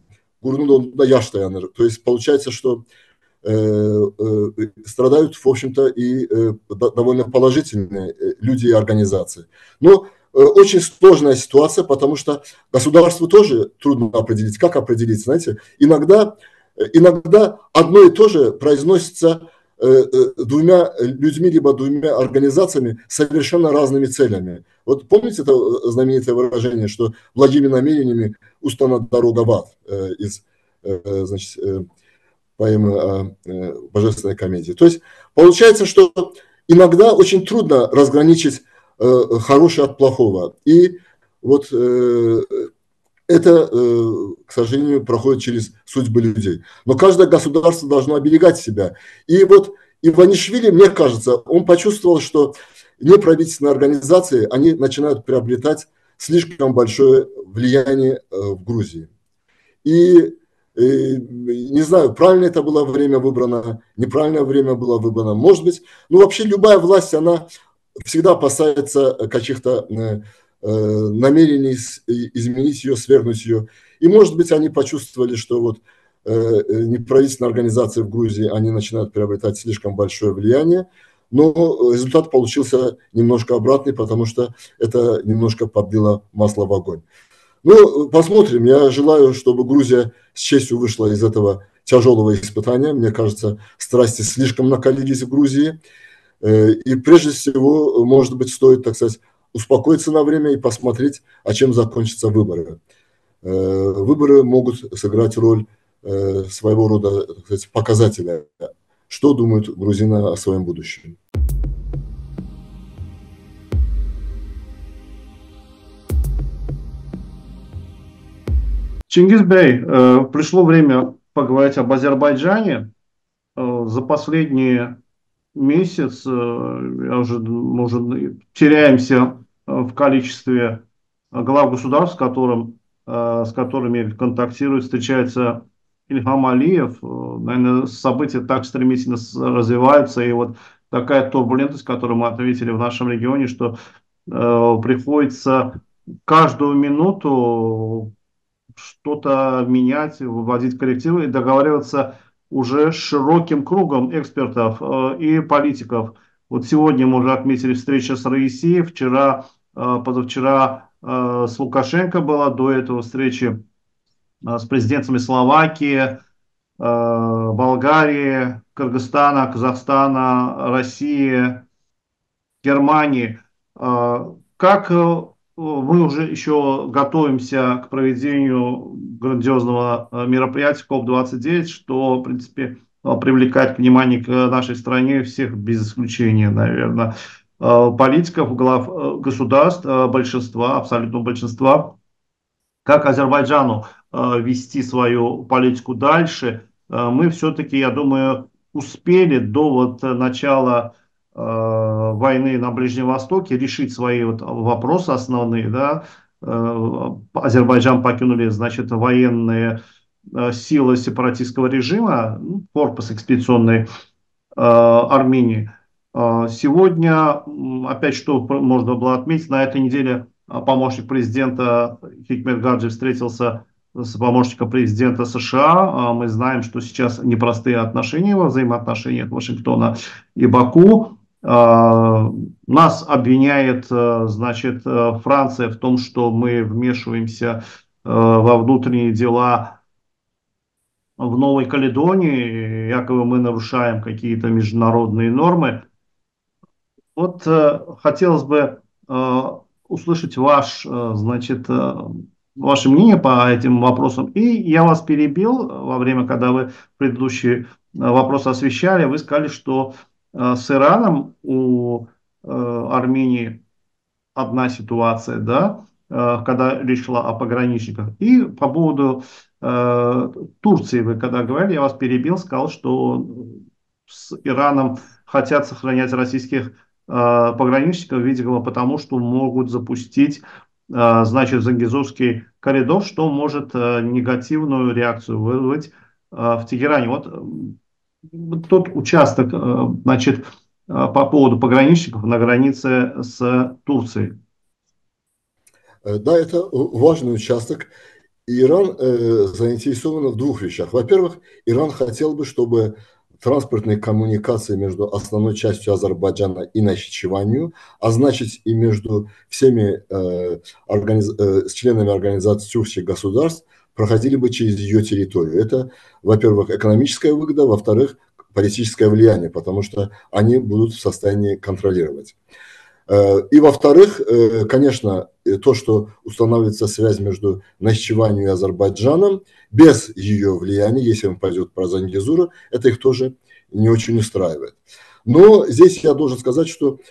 то есть получается, что страдают, в общем-то, и довольно положительные люди и организации. Но очень сложная ситуация, потому что государству тоже трудно определить. Как определить, знаете? Иногда одно и то же произносится двумя людьми, либо двумя организациями с совершенно разными целями. Вот помните это знаменитое выражение, что благими намерениями устлана дорога в ад из, значит, поэмы «Божественной комедии». То есть получается, что иногда очень трудно разграничить хорошее от плохого. И вот это, к сожалению, проходит через судьбы людей. Но каждое государство должно оберегать себя. И вот Иванишвили, мне кажется, он почувствовал, что неправительственные организации, они начинают приобретать слишком большое влияние в Грузии. И не знаю, правильно это было время выбрано, неправильное время было выбрано. Может быть, ну вообще любая власть, она всегда опасается каких-то намерений изменить ее, свергнуть ее. И может быть, они почувствовали, что вот неправительственные организации в Грузии, они начинают приобретать слишком большое влияние, но результат получился немножко обратный, потому что это немножко подлило масло в огонь. Ну, посмотрим. Я желаю, чтобы Грузия с честью вышла из этого тяжелого испытания. Мне кажется, страсти слишком накалились в Грузии. И прежде всего, может быть, стоит, так сказать, успокоиться на время и посмотреть, а чем закончатся выборы. Выборы могут сыграть роль своего рода, так сказать, показателя, что думают грузины о своем будущем. Чингис Бей, пришло время поговорить об Азербайджане. За последний месяц мы уже теряемся в количестве глав государств, с которыми контактирует, встречается Ильхам Алиев. Наверное, события так стремительно развиваются, и вот такая турбулентность, которую мы отметили в нашем регионе, что приходится каждую минуту что-то менять, вводить коррективы и договариваться уже с широким кругом экспертов и политиков. Вот сегодня мы уже отметили встречу с Раиси, вчера, позавчера с Лукашенко была, до этого встречи с президентами Словакии, Болгарии, Кыргызстана, Казахстана, России, Германии. Как мы уже еще готовимся к проведению грандиозного мероприятия КОП-29, что, в принципе, привлекает внимание к нашей стране всех без исключения, наверное, политиков, глав государств, большинства, абсолютного большинства. Как Азербайджану вести свою политику дальше, мы все-таки, я думаю, успели до вот начала войны на Ближнем Востоке решить свои вот вопросы основные, да. Азербайджан покинули, значит, военные силы сепаратистского режима, корпус экспедиционной Армении. Сегодня, опять что можно было отметить, на этой неделе помощник президента Хикмет Гаджи встретился с помощником президента США. Мы знаем, что сейчас непростые отношения во взаимоотношениях Вашингтона и Баку. Нас обвиняет, значит, Франция в том, что мы вмешиваемся во внутренние дела в Новой Каледонии, якобы мы нарушаем какие-то международные нормы. Вот хотелось бы услышать значит, ваше мнение по этим вопросам. И я вас перебил во время, когда вы предыдущий вопрос освещали. Вы сказали, что с Ираном у Армении одна ситуация, да, когда речь шла о пограничниках. И по поводу Турции, вы когда говорили, я вас перебил, сказал, что с Ираном хотят сохранять российских пограничников, видимо, потому что могут запустить, значит, Зангезурский коридор, что может негативную реакцию вызвать в Тегеране. Вот тот участок, значит, по поводу пограничников на границе с Турцией. Да, это важный участок. Иран заинтересован в двух вещах. Во-первых, Иран хотел бы, чтобы транспортные коммуникации между основной частью Азербайджана и Нахичеванью, а значит и между всеми членами организации тюркских государств, проходили бы через ее территорию. Это, во-первых, экономическая выгода, во-вторых, политическое влияние, потому что они будут в состоянии контролировать. И, во-вторых, конечно, то, что устанавливается связь между Нахичеванью и Азербайджаном, без ее влияния, если он пойдет про Зангезуру, это их тоже не очень устраивает. Но здесь я должен сказать, что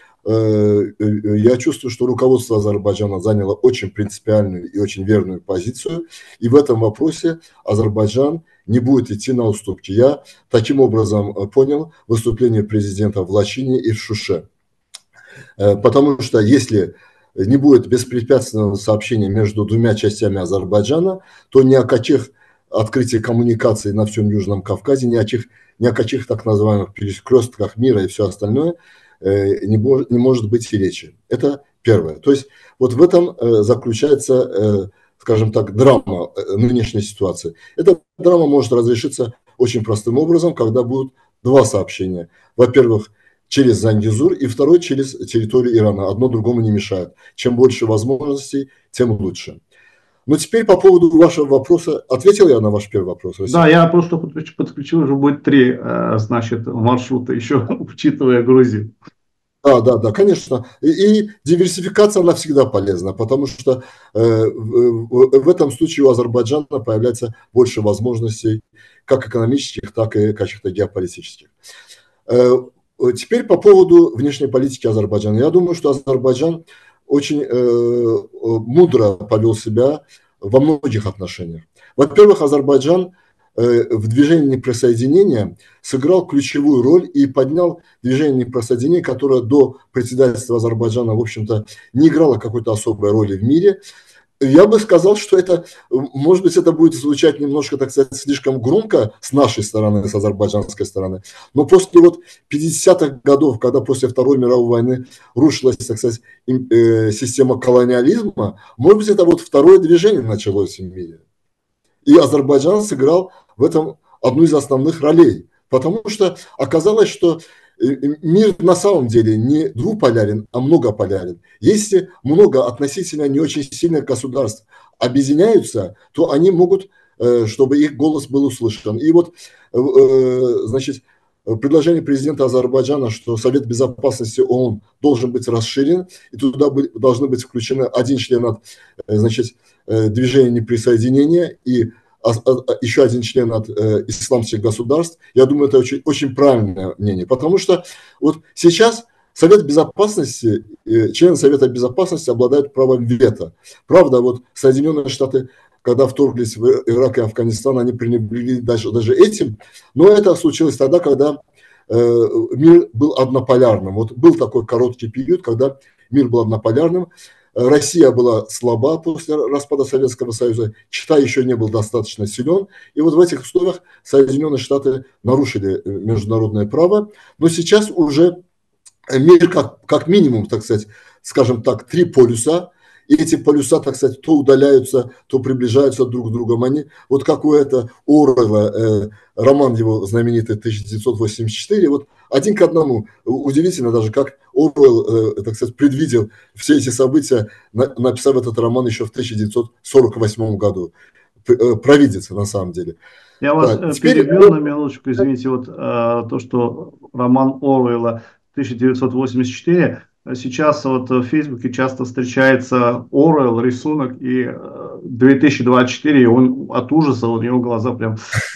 я чувствую, что руководство Азербайджана заняло очень принципиальную и очень верную позицию, и в этом вопросе Азербайджан не будет идти на уступки. Я таким образом понял выступление президента в Лачине и в Шуше. Потому что если не будет беспрепятственного сообщения между двумя частями Азербайджана, то ни о каких открытии коммуникаций на всем Южном Кавказе, ни о каких так называемых перекрестках мира и все остальное не может быть и речи. Это первое. То есть вот в этом заключается, скажем так, драма нынешней ситуации. Эта драма может разрешиться очень простым образом, когда будут два сообщения. Во-первых, через Зангезур, и второй через территорию Ирана. Одно другому не мешает. Чем больше возможностей, тем лучше. Но теперь по поводу вашего вопроса. Ответил я на ваш первый вопрос? Да, я просто подключил, уже будет 3, значит, маршрута еще, учитывая Грузию. Да, конечно. И диверсификация, она всегда полезна, потому что в этом случае у Азербайджана появляется больше возможностей, как экономических, так и каких-то геополитических. Теперь по поводу внешней политики Азербайджана. Я думаю, что Азербайджан очень мудро повел себя во многих отношениях. Во-первых, Азербайджан в движении неприсоединения сыграл ключевую роль и поднял движение неприсоединения, которое до председательства Азербайджана, в общем-то, не играло какой-то особой роли в мире. Я бы сказал, что это, может быть, это будет звучать немножко, так сказать, слишком громко с нашей стороны, с азербайджанской стороны, но после вот 50-х годов, когда после Второй мировой войны рушилась, так сказать, система колониализма, может быть, это вот второе движение началось в мире. И Азербайджан сыграл в этом одну из основных ролей. Потому что оказалось, что мир на самом деле не двуполярен, а многополярен. Если много относительно не очень сильных государств объединяются, то они могут, чтобы их голос был услышан. И вот, значит, предложение президента Азербайджана, что Совет Безопасности ООН должен быть расширен, и туда должны быть включены один член от, значит, движения неприсоединения и еще один член от исламских государств. Я думаю, это очень, очень правильное мнение, потому что вот сейчас Совет Безопасности, члены Совета Безопасности обладают правом вето. Правда, вот Соединенные Штаты, когда вторглись в Ирак и Афганистан, они пренебрегли даже этим, но это случилось тогда, когда мир был однополярным. Вот был такой короткий период, когда мир был однополярным. Россия была слаба после распада Советского Союза, Китай еще не был достаточно силен. И вот в этих условиях Соединенные Штаты нарушили международное право. Но сейчас уже мир как минимум, так сказать, скажем так, три полюса. И эти полюса, так сказать, то удаляются, то приближаются друг к другу. Они, вот как у этого Оруэлла, роман его знаменитый 1984, вот один к одному. Удивительно даже, как Оруэлл, так сказать, предвидел все эти события, написав этот роман еще в 1948 году. Провидец, на самом деле. Я вас перебью на минуточку, извините, вот то, что роман Оруэлла 1984, сейчас вот в Фейсбуке часто встречается Оруэлл, рисунок, и 2024, и он от ужаса, у него глаза прям...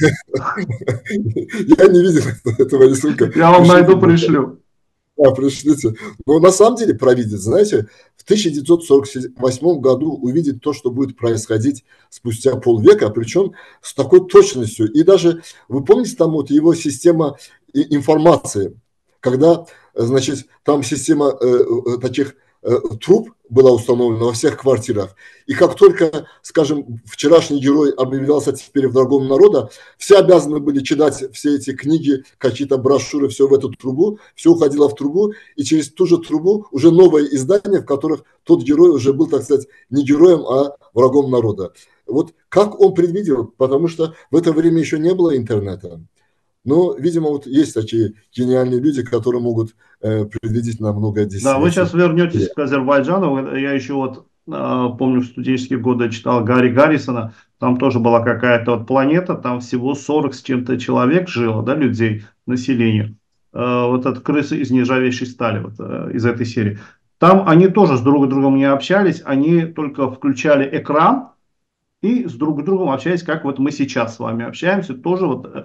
Я не видел этого рисунка. Я вам найду, пришлю. Да, пришлите. Но на самом деле провидец, знаете, в 1948 году увидеть то, что будет происходить спустя полвека, причем с такой точностью. И даже, вы помните, там вот его система информации, когда, значит, там система таких труб была установлена во всех квартирах. И как только, скажем, вчерашний герой объявлялся теперь врагом народа, все обязаны были читать все эти книги, какие-то брошюры, все в эту трубу, все уходило в трубу, и через ту же трубу уже новое издание, в которых тот герой уже был, так сказать, не героем, а врагом народа. Вот как он предвидел, потому что в это время еще не было интернета. Но, видимо, вот есть такие гениальные люди, которые могут предвидеть на много десятилетий. Да, вы сейчас вернетесь к Азербайджану. Я еще вот помню, в студенческие годы читал Гарри Гаррисона. Там тоже была какая-то вот планета, там всего 40 с чем-то человек жило, да, людей, населения. Вот от крысы из нержавеющей стали, вот из этой серии. Там они тоже с друг другом не общались, они только включали экран и с друг другом общались, как вот мы сейчас с вами общаемся, тоже вот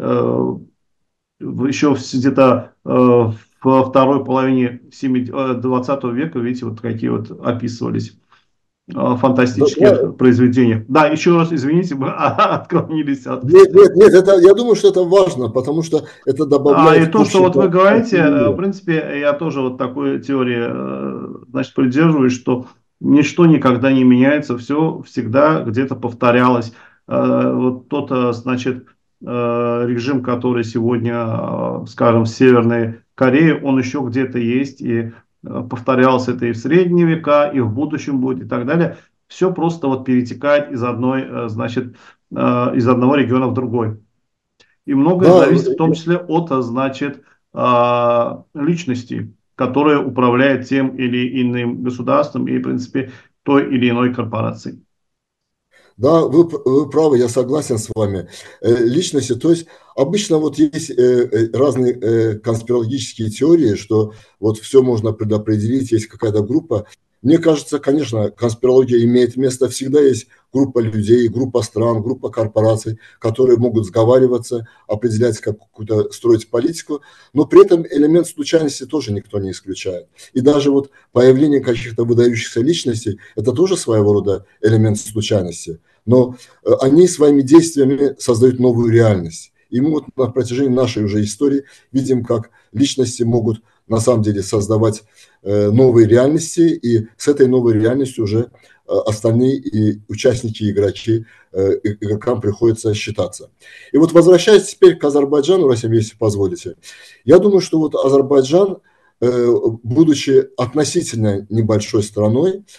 еще где-то во второй половине 20 века, видите, вот какие вот описывались фантастические произведения. Да, еще раз, извините, мы отклонились от... Нет, это, я думаю, что это важно, потому что это добавляет... И то, что вот вы говорите, в принципе, я тоже вот такой теории, значит, придерживаюсь, что ничто никогда не меняется, все всегда где-то повторялось. Вот тот, значит, режим, который сегодня, скажем, в Северной Корее, он еще где-то есть, и повторялось это и в средние века, и в будущем будет, и так далее. Все просто вот перетекает из одной, значит, из одного региона в другой. И многое зависит в том числе от, значит, личности, которая управляет тем или иным государством и, в принципе, той или иной корпорацией. Да, вы правы, я согласен с вами. Личности, то есть обычно вот есть разные конспирологические теории, что вот все можно предопределить, есть какая-то группа. Мне кажется, конечно, конспирология имеет место, всегда есть группа людей, группа стран, группа корпораций, которые могут сговариваться, определять какую-то, строить политику, но при этом элемент случайности тоже никто не исключает. И даже вот появление каких-то выдающихся личностей – это тоже своего рода элемент случайности. Но они своими действиями создают новую реальность. И мы вот на протяжении нашей уже истории видим, как личности могут на самом деле создавать новые реальности, и с этой новой реальностью уже остальные и участники, игроки, игрокам приходится считаться. И вот возвращаясь теперь к Азербайджану, если позволите, я думаю, что вот Азербайджан, будучи относительно небольшой страной,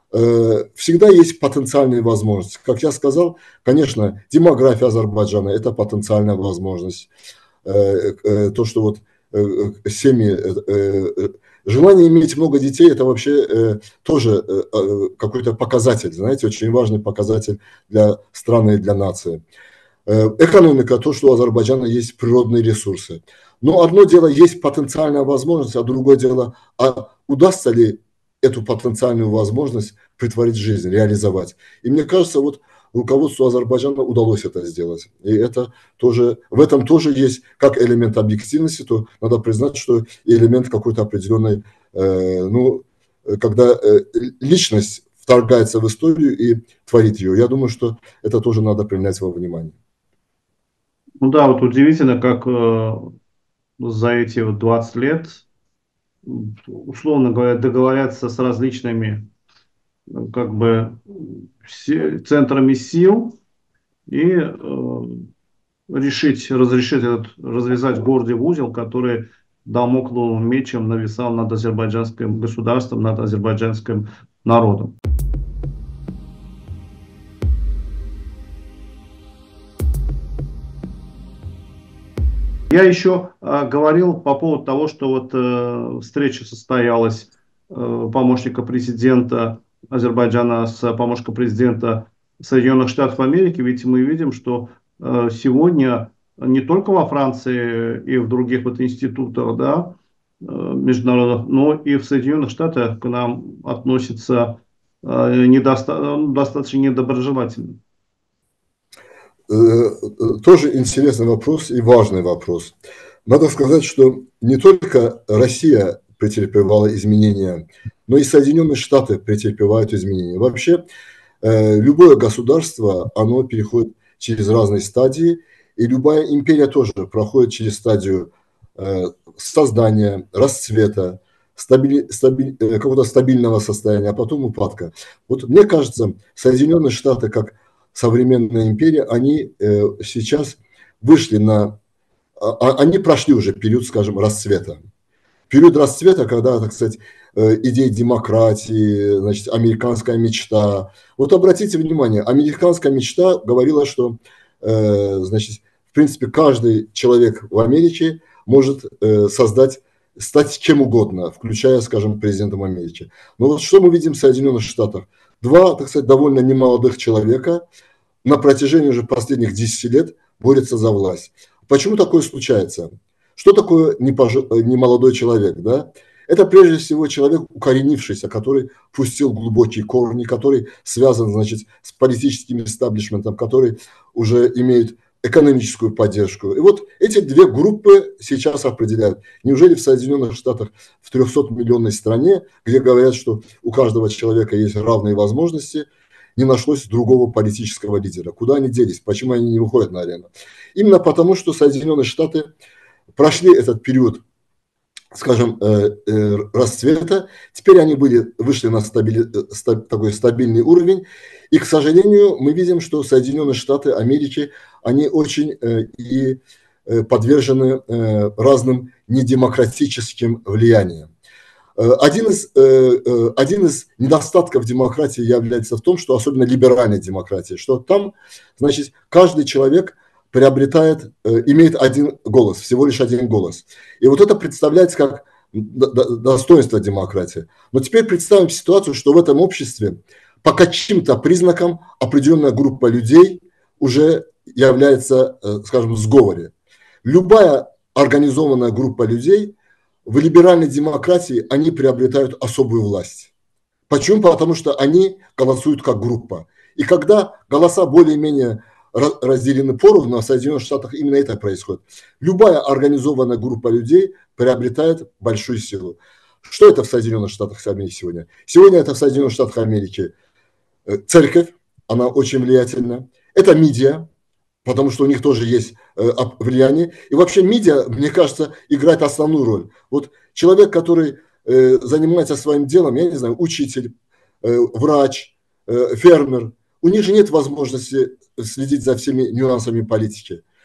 всегда есть потенциальные возможности. Как я сказал, конечно, демография Азербайджана – это потенциальная возможность. То, что вот семьи, желание иметь много детей – это вообще тоже какой-то показатель, знаете, очень важный показатель для страны и для нации. Экономика, то, что у Азербайджана есть природные ресурсы. Но одно дело есть потенциальная возможность, а другое дело, а удастся ли эту потенциальную возможность притворить в жизнь, реализовать. И мне кажется, вот руководству Азербайджана удалось это сделать. И это тоже, в этом тоже есть как элемент объективности, то надо признать, что и элемент какой-то определенной, когда личность вторгается в историю и творит ее. Я думаю, что это тоже надо принять во внимание. Ну да, вот удивительно, как за эти вот 20 лет, условно говоря, договорятся с различными как бы центрами сил и развязать гордий узел, который дамокловым мечем нависал над азербайджанским государством, над азербайджанским народом. Я еще говорил по поводу того, что вот встреча состоялась помощника президента Азербайджана с помощником президента Соединенных Штатов Америки. Ведь мы видим, что сегодня не только во Франции и в других вот институтах, да, международных, но и в Соединенных Штатах к нам относятся достаточно недоброжелательно. Тоже интересный вопрос и важный вопрос. Надо сказать, что не только Россия претерпевала изменения, но и Соединенные Штаты претерпевают изменения. Вообще, любое государство, оно переходит через разные стадии, и любая империя тоже проходит через стадию создания, расцвета, какого-то стабильного состояния, а потом упадка. Вот мне кажется, Соединенные Штаты, как современная империя, они сейчас вышли они прошли уже период, скажем, расцвета. Период расцвета, когда, так сказать, идеи демократии, значит, американская мечта. Вот обратите внимание, американская мечта говорила, что, значит, в принципе, каждый человек в Америке может стать чем угодно, включая, скажем, президентом Америки. Но вот что мы видим в Соединенных Штатах? Два, так сказать, довольно немолодых человека на протяжении уже последних 10 лет борются за власть. Почему такое случается? Что такое немолодой человек? Да? Это прежде всего человек, укоренившийся, который пустил глубокие корни, который связан, значит, с политическим истеблишментом, который уже имеет экономическую поддержку. И вот эти две группы сейчас определяют. Неужели в Соединенных Штатах, в 300-миллионной стране, где говорят, что у каждого человека есть равные возможности, не нашлось другого политического лидера? Куда они делись? Почему они не выходят на арену? Именно потому, что Соединенные Штаты прошли этот период, скажем, расцвета, теперь они вышли на такой стабильный уровень, и, к сожалению, мы видим, что Соединенные Штаты Америки, они очень и подвержены разным недемократическим влияниям. Один из недостатков демократии является в том, что особенно либеральной демократии, что там, значит, каждый человек имеет один голос, всего лишь один голос. И вот это представляется как достоинство демократии. Но теперь представим ситуацию, что в этом обществе по каким-то признакам определенная группа людей уже является, скажем, в сговоре. Любая организованная группа людей в либеральной демократии, они приобретают особую власть. Почему? Потому что они голосуют как группа. И когда голоса более-менее разделены поровну, а в Соединенных Штатах именно это происходит. Любая организованная группа людей приобретает большую силу. Что это в Соединенных Штатах Америки сегодня? Сегодня это в Соединенных Штатах Америки церковь, она очень влиятельна. Это медиа, потому что у них тоже есть влияние. И вообще медиа, мне кажется, играет основную роль. Вот человек, который занимается своим делом, я не знаю, учитель, врач, фермер, у них же нет возможности следить за всеми нюансами политики.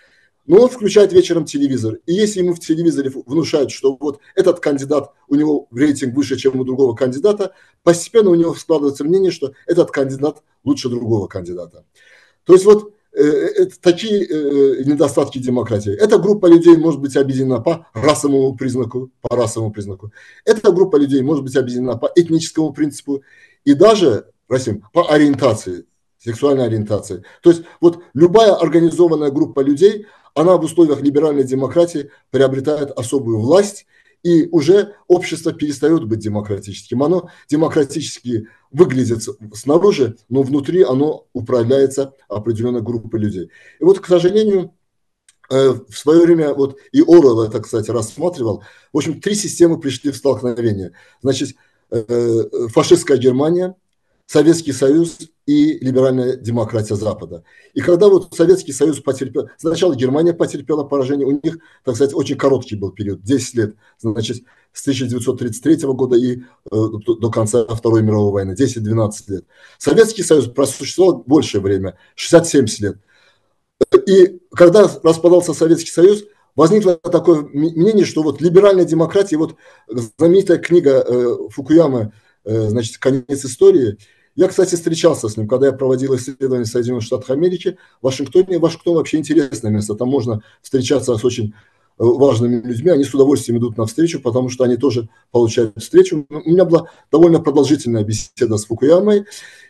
Но он включает вечером телевизор. И если ему в телевизоре внушают, что вот этот кандидат, у него рейтинг выше, чем у другого кандидата, постепенно у него складывается мнение, что этот кандидат лучше другого кандидата. То есть вот такие недостатки демократии. Эта группа людей может быть объединена по расовому признаку, Эта группа людей может быть объединена по этническому принципу и даже, Расим, по ориентации, сексуальной ориентации. То есть вот любая организованная группа людей, она в условиях либеральной демократии приобретает особую власть, и уже общество перестает быть демократическим. Оно демократически выглядит снаружи, но внутри оно управляется определенной группой людей. И вот, к сожалению, в свое время, вот и Орвелл это, кстати, рассматривал, в общем, 3 системы пришли в столкновение. Значит, фашистская Германия, Советский Союз и либеральная демократия Запада. И когда вот Советский Союз потерпел, сначала Германия потерпела поражение, у них, так сказать, очень короткий был период, 10 лет, значит, с 1933 года и до конца Второй мировой войны, 10-12 лет. Советский Союз просуществовал большее время, 60-70 лет. И когда распадался Советский Союз, возникло такое мнение, что вот либеральная демократия, вот знаменитая книга Фукуямы, значит, «Конец истории». Я, кстати, встречался с ним, когда я проводил исследования в Соединенных Штатах Америки, в Вашингтоне. Вашингтон вообще интересное место, там можно встречаться с очень важными людьми, они с удовольствием идут на встречу, потому что они тоже получают встречу. У меня была довольно продолжительная беседа с Фукуямой,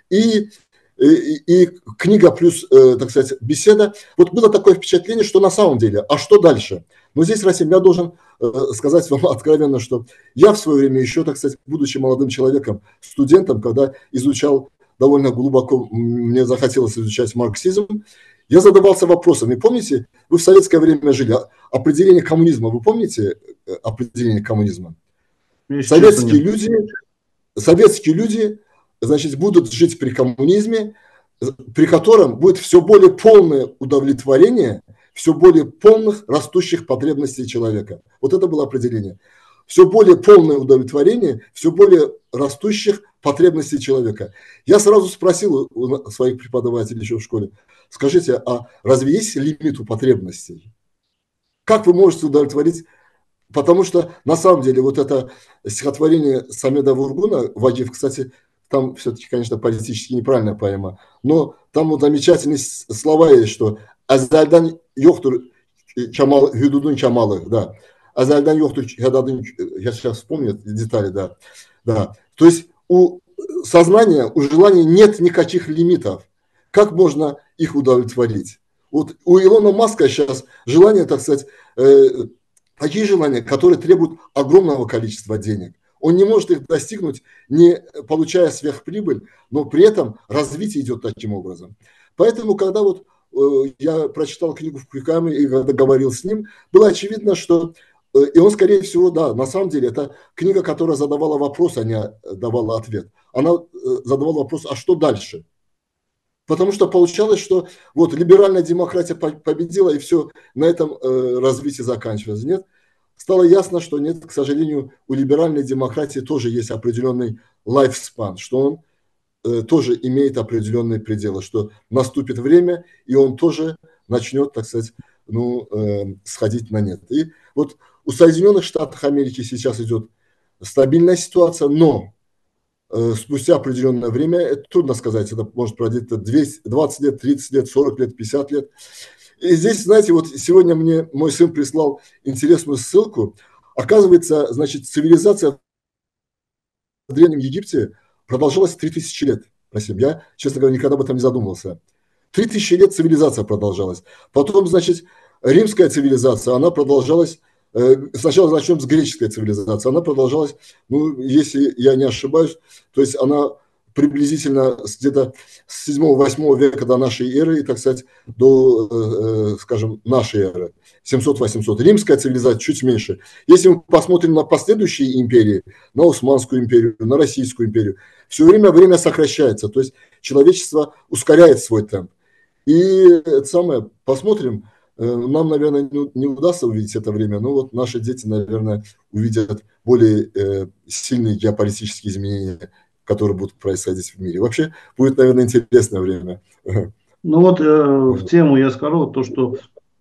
и книга плюс, так сказать, беседа. Вот было такое впечатление, что на самом деле, а что дальше? Но здесь, Расим, я должен сказать вам откровенно, что я в свое время еще, так сказать, будучи молодым человеком, студентом, когда изучал довольно глубоко, мне захотелось изучать марксизм, я задавался вопросом. И помните, вы в советское время жили, определение коммунизма, вы помните определение коммунизма? Советские люди, значит, будут жить при коммунизме, при котором будет все более полное удовлетворение, все более полных растущих потребностей человека. Вот это было определение. Все более полное удовлетворение, все более растущих потребностей человека. Я сразу спросил у своих преподавателей еще в школе, скажите, а разве есть лимит у потребностей? Как вы можете удовлетворить? Потому что на самом деле вот это стихотворение Самеда Вургуна, Вагиф, кстати, там все-таки, конечно, политически неправильная поэма, но там вот замечательные слова есть, что «Азальдан йохтур хюдудун чамалы», да, «Азальдан йохтур хюдудун», я сейчас вспомню детали, да, да. То есть у сознания, у желания нет никаких лимитов. Как можно их удовлетворить? Вот у Илона Маска сейчас желание, так сказать, такие желания, которые требуют огромного количества денег. Он не может их достигнуть, не получая сверхприбыль, но при этом развитие идет таким образом. Поэтому, когда вот я прочитал книгу Фукуямы и когда говорил с ним, было очевидно, что, и он, скорее всего, да, на самом деле, это книга, которая задавала вопрос, а не давала ответ. Она задавала вопрос, а что дальше? Потому что получалось, что вот либеральная демократия победила, и все, на этом развитие заканчивается. Нет, стало ясно, что нет, к сожалению, у либеральной демократии тоже есть определенный lifespan, что он тоже имеет определенные пределы, что наступит время, и он тоже начнет, так сказать, сходить на нет. И вот у Соединенных Штатов Америки сейчас идет стабильная ситуация, но спустя определенное время, это трудно сказать, это может пройти 20 лет, 30 лет, 40 лет, 50 лет. И здесь, знаете, вот сегодня мне мой сын прислал интересную ссылку. Оказывается, значит, цивилизация в Древнем Египте продолжалась 3000 лет. Спасибо. Я, честно говоря, никогда об этом не задумывался. 3000 лет цивилизация продолжалась. Потом, значит, римская цивилизация, она продолжалась. Сначала начнем с греческой цивилизации. Она продолжалась, ну, если я не ошибаюсь, то есть она приблизительно где-то с 7-8 века до нашей эры, и, так сказать, до, скажем, нашей эры, 700-800. Римская цивилизация чуть меньше. Если мы посмотрим на последующие империи, на Османскую империю, на Российскую империю, все время сокращается, то есть человечество ускоряет свой темп. И это самое, посмотрим, нам, наверное, не удастся увидеть это время, но вот наши дети, наверное, увидят более сильные геополитические изменения, которые будут происходить в мире. Вообще будет, наверное, интересное время. Ну вот в тему я скажу, то, что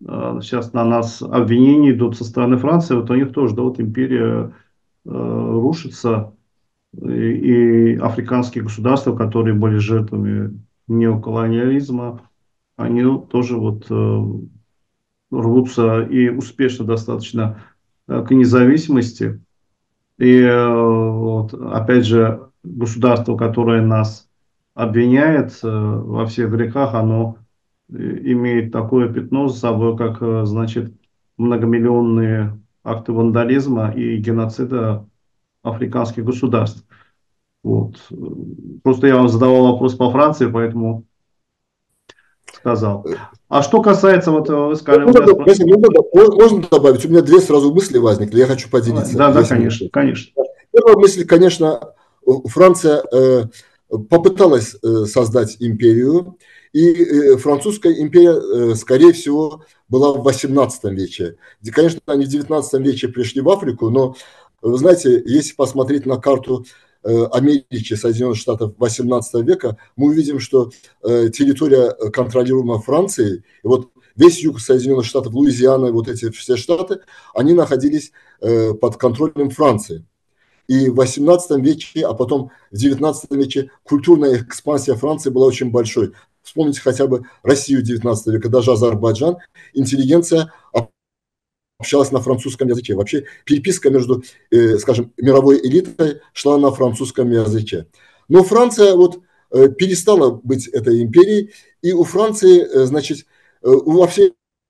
сейчас на нас обвинения идут со стороны Франции, вот у них тоже, да, вот империя рушится, и африканские государства, которые были жертвами неоколониализма, они тоже вот рвутся и успешно достаточно к независимости. И вот, опять же, государство, которое нас обвиняет во всех грехах, оно имеет такое пятно за собой, как, значит, многомиллионные акты вандализма и геноцида африканских государств. Вот. Просто я вам задавал вопрос по Франции, поэтому сказал. А что касается, вот вы сказали, вот я Можно, спрашиваю. можно добавить? У меня две сразу мысли возникли, я хочу поделиться, Да, да, если конечно, можно. конечно. Первая мысль, конечно, Франция попыталась создать империю, и французская империя, скорее всего, была в XVIII веке. Конечно, они в XIX веке пришли в Африку, но, вы знаете, если посмотреть на карту Америки, Соединенных Штатов XVIII века, мы увидим, что территория, контролируемая Францией, и вот весь юг Соединенных Штатов, Луизиана, вот эти все штаты, они находились под контролем Франции. И в XVIII веке, а потом в XIX веке культурная экспансия Франции была очень большой. Вспомните хотя бы Россию XIX века, даже Азербайджан. Интеллигенция общалась на французском языке. Вообще переписка между, скажем, мировой элитой шла на французском языке. Но Франция вот перестала быть этой империей, и у Франции, значит, вообще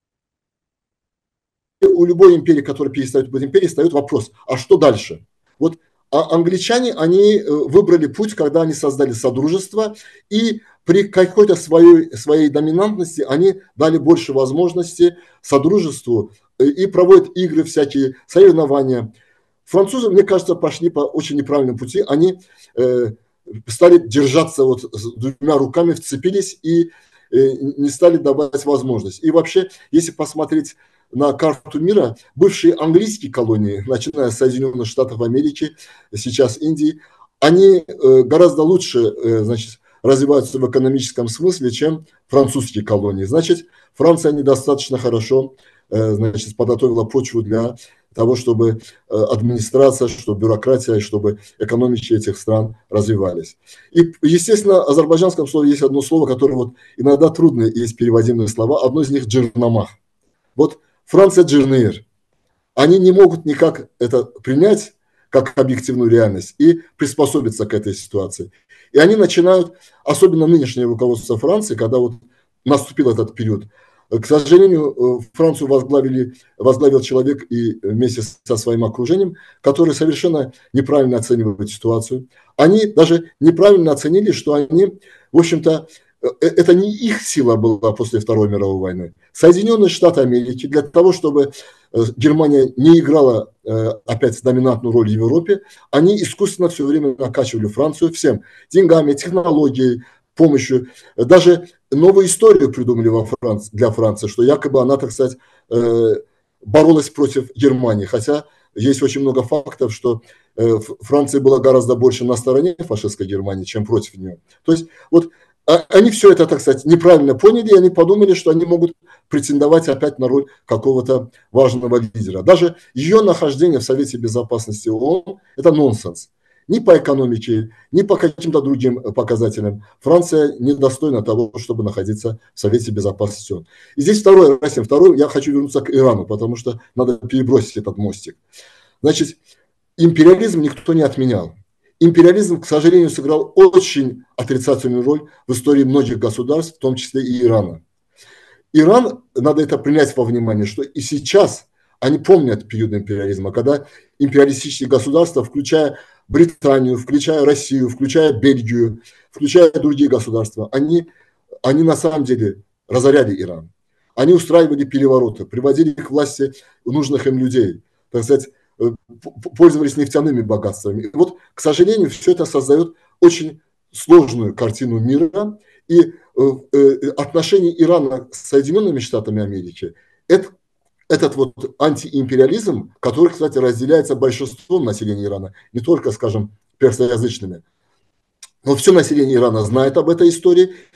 у любой империи, которая перестает быть империей, встает вопрос, а что дальше? Вот англичане, они выбрали путь, когда они создали содружество, и при какой-то своей доминантности они дали больше возможностей содружеству и проводят игры всякие, соревнования. Французы, мне кажется, пошли по очень неправильному пути. Они стали держаться вот с двумя руками, вцепились и не стали давать возможность. И вообще, если посмотреть на карту мира, бывшие английские колонии, начиная с Соединенных Штатов Америки, сейчас Индии, они гораздо лучше, значит, развиваются в экономическом смысле, чем французские колонии. Значит, Франция недостаточно хорошо, значит, подготовила почву для того, чтобы администрация, чтобы бюрократия, чтобы экономики этих стран развивались. И, естественно, в азербайджанском слове есть одно слово, которое вот иногда трудно, есть переводимые слова. Одно из них – джирнамах. Вот Франция Джирнейр. Они не могут никак это принять как объективную реальность и приспособиться к этой ситуации. И они начинают, особенно нынешнее руководство Франции, когда вот наступил этот период, к сожалению, Францию возглавил человек и вместе со своим окружением, который совершенно неправильно оценивает ситуацию. Они даже неправильно оценили, что они, в общем-то, это не их сила была после Второй мировой войны. Соединенные Штаты Америки для того, чтобы Германия не играла опять доминантную роль в Европе, они искусственно все время накачивали Францию всем деньгами, технологией, помощью. Даже новую историю придумали для Франции, что якобы она, так сказать, боролась против Германии. Хотя есть очень много фактов, что Франция была гораздо больше на стороне фашистской Германии, чем против нее. То есть вот они все это, так сказать, неправильно поняли, и они подумали, что они могут претендовать опять на роль какого-то важного лидера. Даже ее нахождение в Совете Безопасности ООН – это нонсенс. Ни по экономике, ни по каким-то другим показателям Франция недостойна того, чтобы находиться в Совете Безопасности ООН. И здесь второй я хочу вернуться к Ирану, потому что надо перебросить этот мостик. Значит, империализм никто не отменял. Империализм, к сожалению, сыграл очень отрицательную роль в истории многих государств, в том числе и Ирана. Иран, надо это принять во внимание, что и сейчас они помнят период империализма, когда империалистические государства, включая Британию, включая Россию, включая Бельгию, включая другие государства, они на самом деле разоряли Иран. Они устраивали перевороты, приводили к власти нужных им людей, так сказать, пользовались нефтяными богатствами. И вот, к сожалению, все это создает очень сложную картину мира. И отношения Ирана с Соединенными Штатами Америки – этот вот антиимпериализм, который, кстати, разделяется большинством населения Ирана, не только, скажем, персоязычными. Но все население Ирана знает об этой истории,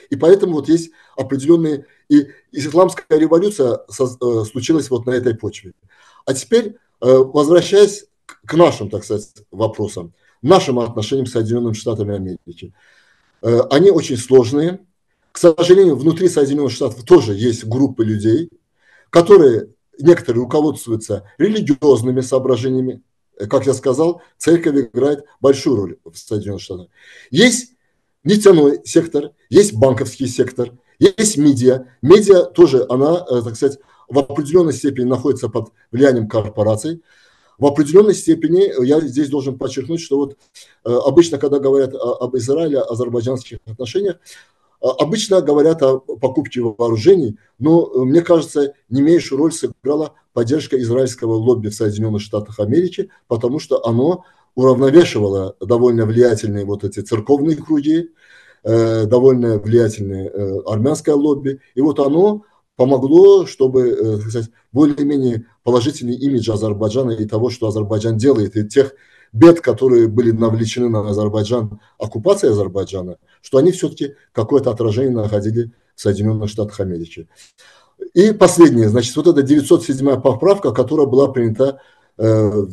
И поэтому вот есть определенные... И исламская революция случилась вот на этой почве. А теперь, возвращаясь к нашим, так сказать, вопросам, нашим отношениям с Соединенными Штатами Америки. Они очень сложные. К сожалению, внутри Соединенных Штатов тоже есть группы людей, которые некоторые руководствуются религиозными соображениями. Как я сказал, церковь играет большую роль в Соединенных Штатах. Есть нефтяной сектор, есть банковский сектор, есть медиа. Медиа тоже, она, так сказать, в определенной степени находится под влиянием корпораций. В определенной степени я здесь должен подчеркнуть, что вот обычно, когда говорят об израиле-азербайджанских отношениях, обычно говорят о покупке вооружений, но, мне кажется, не меньшую роль сыграла поддержка израильского лобби в Соединенных Штатах Америки, потому что оно уравновешивало довольно влиятельные вот эти церковные круги, довольно влиятельное армянское лобби, и вот оно помогло, чтобы, так сказать, более-менее положительный имидж Азербайджана и того, что Азербайджан делает, и тех бед, которые были навлечены на Азербайджан, оккупацией Азербайджана, что они все-таки какое-то отражение находили в Соединенных Штатах Америки. И последнее, значит, вот эта 907-я поправка, которая была принята в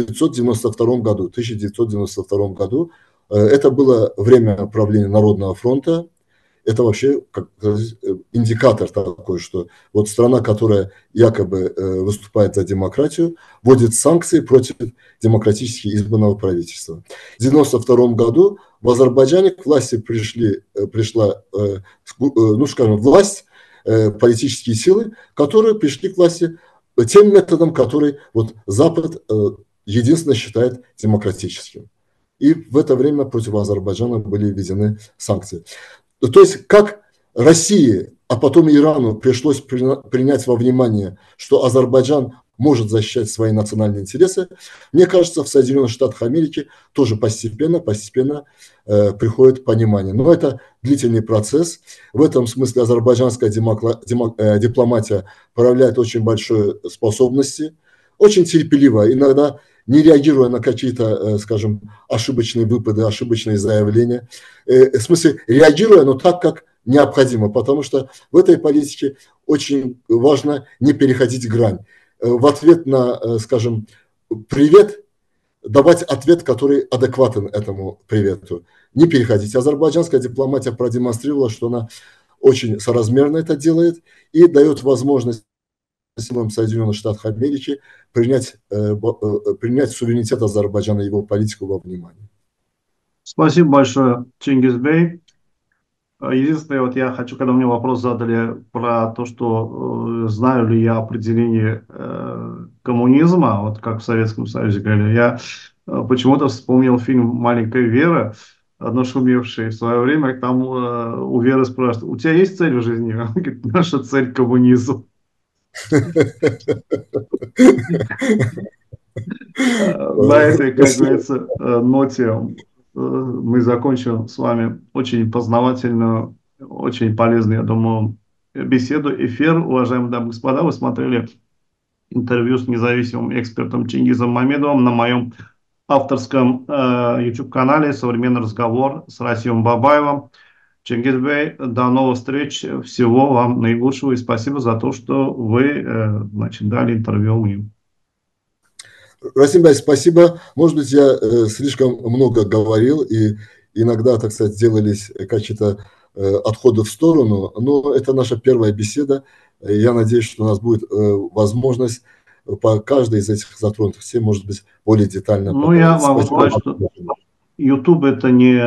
1992 году, 1992 году, это было время правления Народного фронта. Это вообще как индикатор такой, что вот страна, которая якобы выступает за демократию, вводит санкции против демократически избранного правительства. В 1992 году в Азербайджане к власти пришла, ну скажем, власть, политические силы, которые пришли к власти тем методом, который вот Запад единственно считает демократическим. И в это время против Азербайджана были введены санкции. То есть, как России, а потом и Ирану пришлось принять во внимание, что Азербайджан может защищать свои национальные интересы, мне кажется, в Соединенных Штатах Америки тоже постепенно приходит понимание. Но это длительный процесс. В этом смысле азербайджанская дипломатия проявляет очень большие способности, очень терпеливо, иногда не реагируя на какие-то, скажем, ошибочные выпады, ошибочные заявления. В смысле, реагируя, но так, как необходимо, потому что в этой политике очень важно не переходить грань. В ответ на, скажем, привет, давать ответ, который адекватен этому привету. Не переходить. Азербайджанская дипломатия продемонстрировала, что она очень соразмерно это делает и дает возможность силам Соединенных Штатов Америки принять суверенитет Азербайджана и его политику во внимание. Спасибо большое, Чингизбей. Единственное, вот я хочу, когда мне вопрос задали про то, что знаю ли я определение коммунизма, вот как в Советском Союзе говорили, я почему-то вспомнил фильм «Маленькая Вера», нашумевший в свое время, там у Веры спрашивают: у тебя есть цель в жизни? Он говорит: наша цель — коммунизм. На этой, как говорится, ноте мы закончим с вами очень познавательную, очень полезную, я думаю, беседу, эфир. Уважаемые дамы и господа, вы смотрели интервью с независимым экспертом Чингизом Мамедовым на моем авторском YouTube-канале «Современный разговор» с Расимом Бабаевым. Чингизбей, до новых встреч, всего вам наилучшего и спасибо за то, что вы дали интервью мне. Расим Бай, спасибо. Может быть, я слишком много говорил, и иногда, так сказать, делались какие-то отходы в сторону, но это наша первая беседа. Я надеюсь, что у нас будет возможность по каждой из этих затронутых тем, может быть, более детально поговорить. Я могу сказать, что YouTube — это не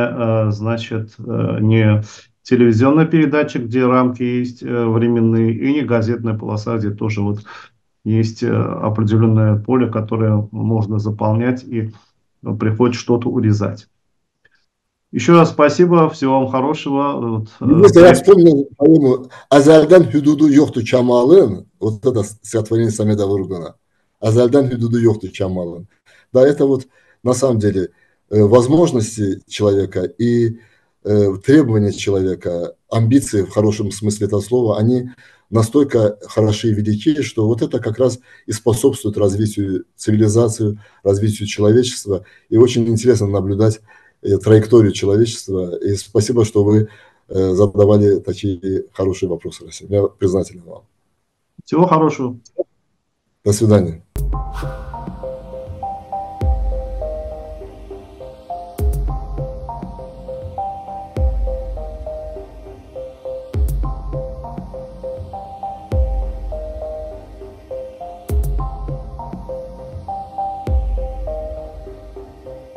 телевизионная передача, где рамки есть временные, и не газетная полоса, где тоже вот есть определенное поле, которое можно заполнять, и приходится что-то урезать. Еще раз спасибо, всего вам хорошего. Я вспомнил поэму «Азальдан хюдуду йохту чамалын», вот это стихотворение Самеда Вургана. «Азальдан хюдуду йохту чамалын». Да, это вот на самом деле возможности человека и требования человека, амбиции в хорошем смысле этого слова, они настолько хороши и велики, что вот это как раз и способствует развитию цивилизации, развитию человечества. И очень интересно наблюдать траекторию человечества. И спасибо, что вы задавали такие хорошие вопросы. Я признателен вам. Всего хорошего. До свидания.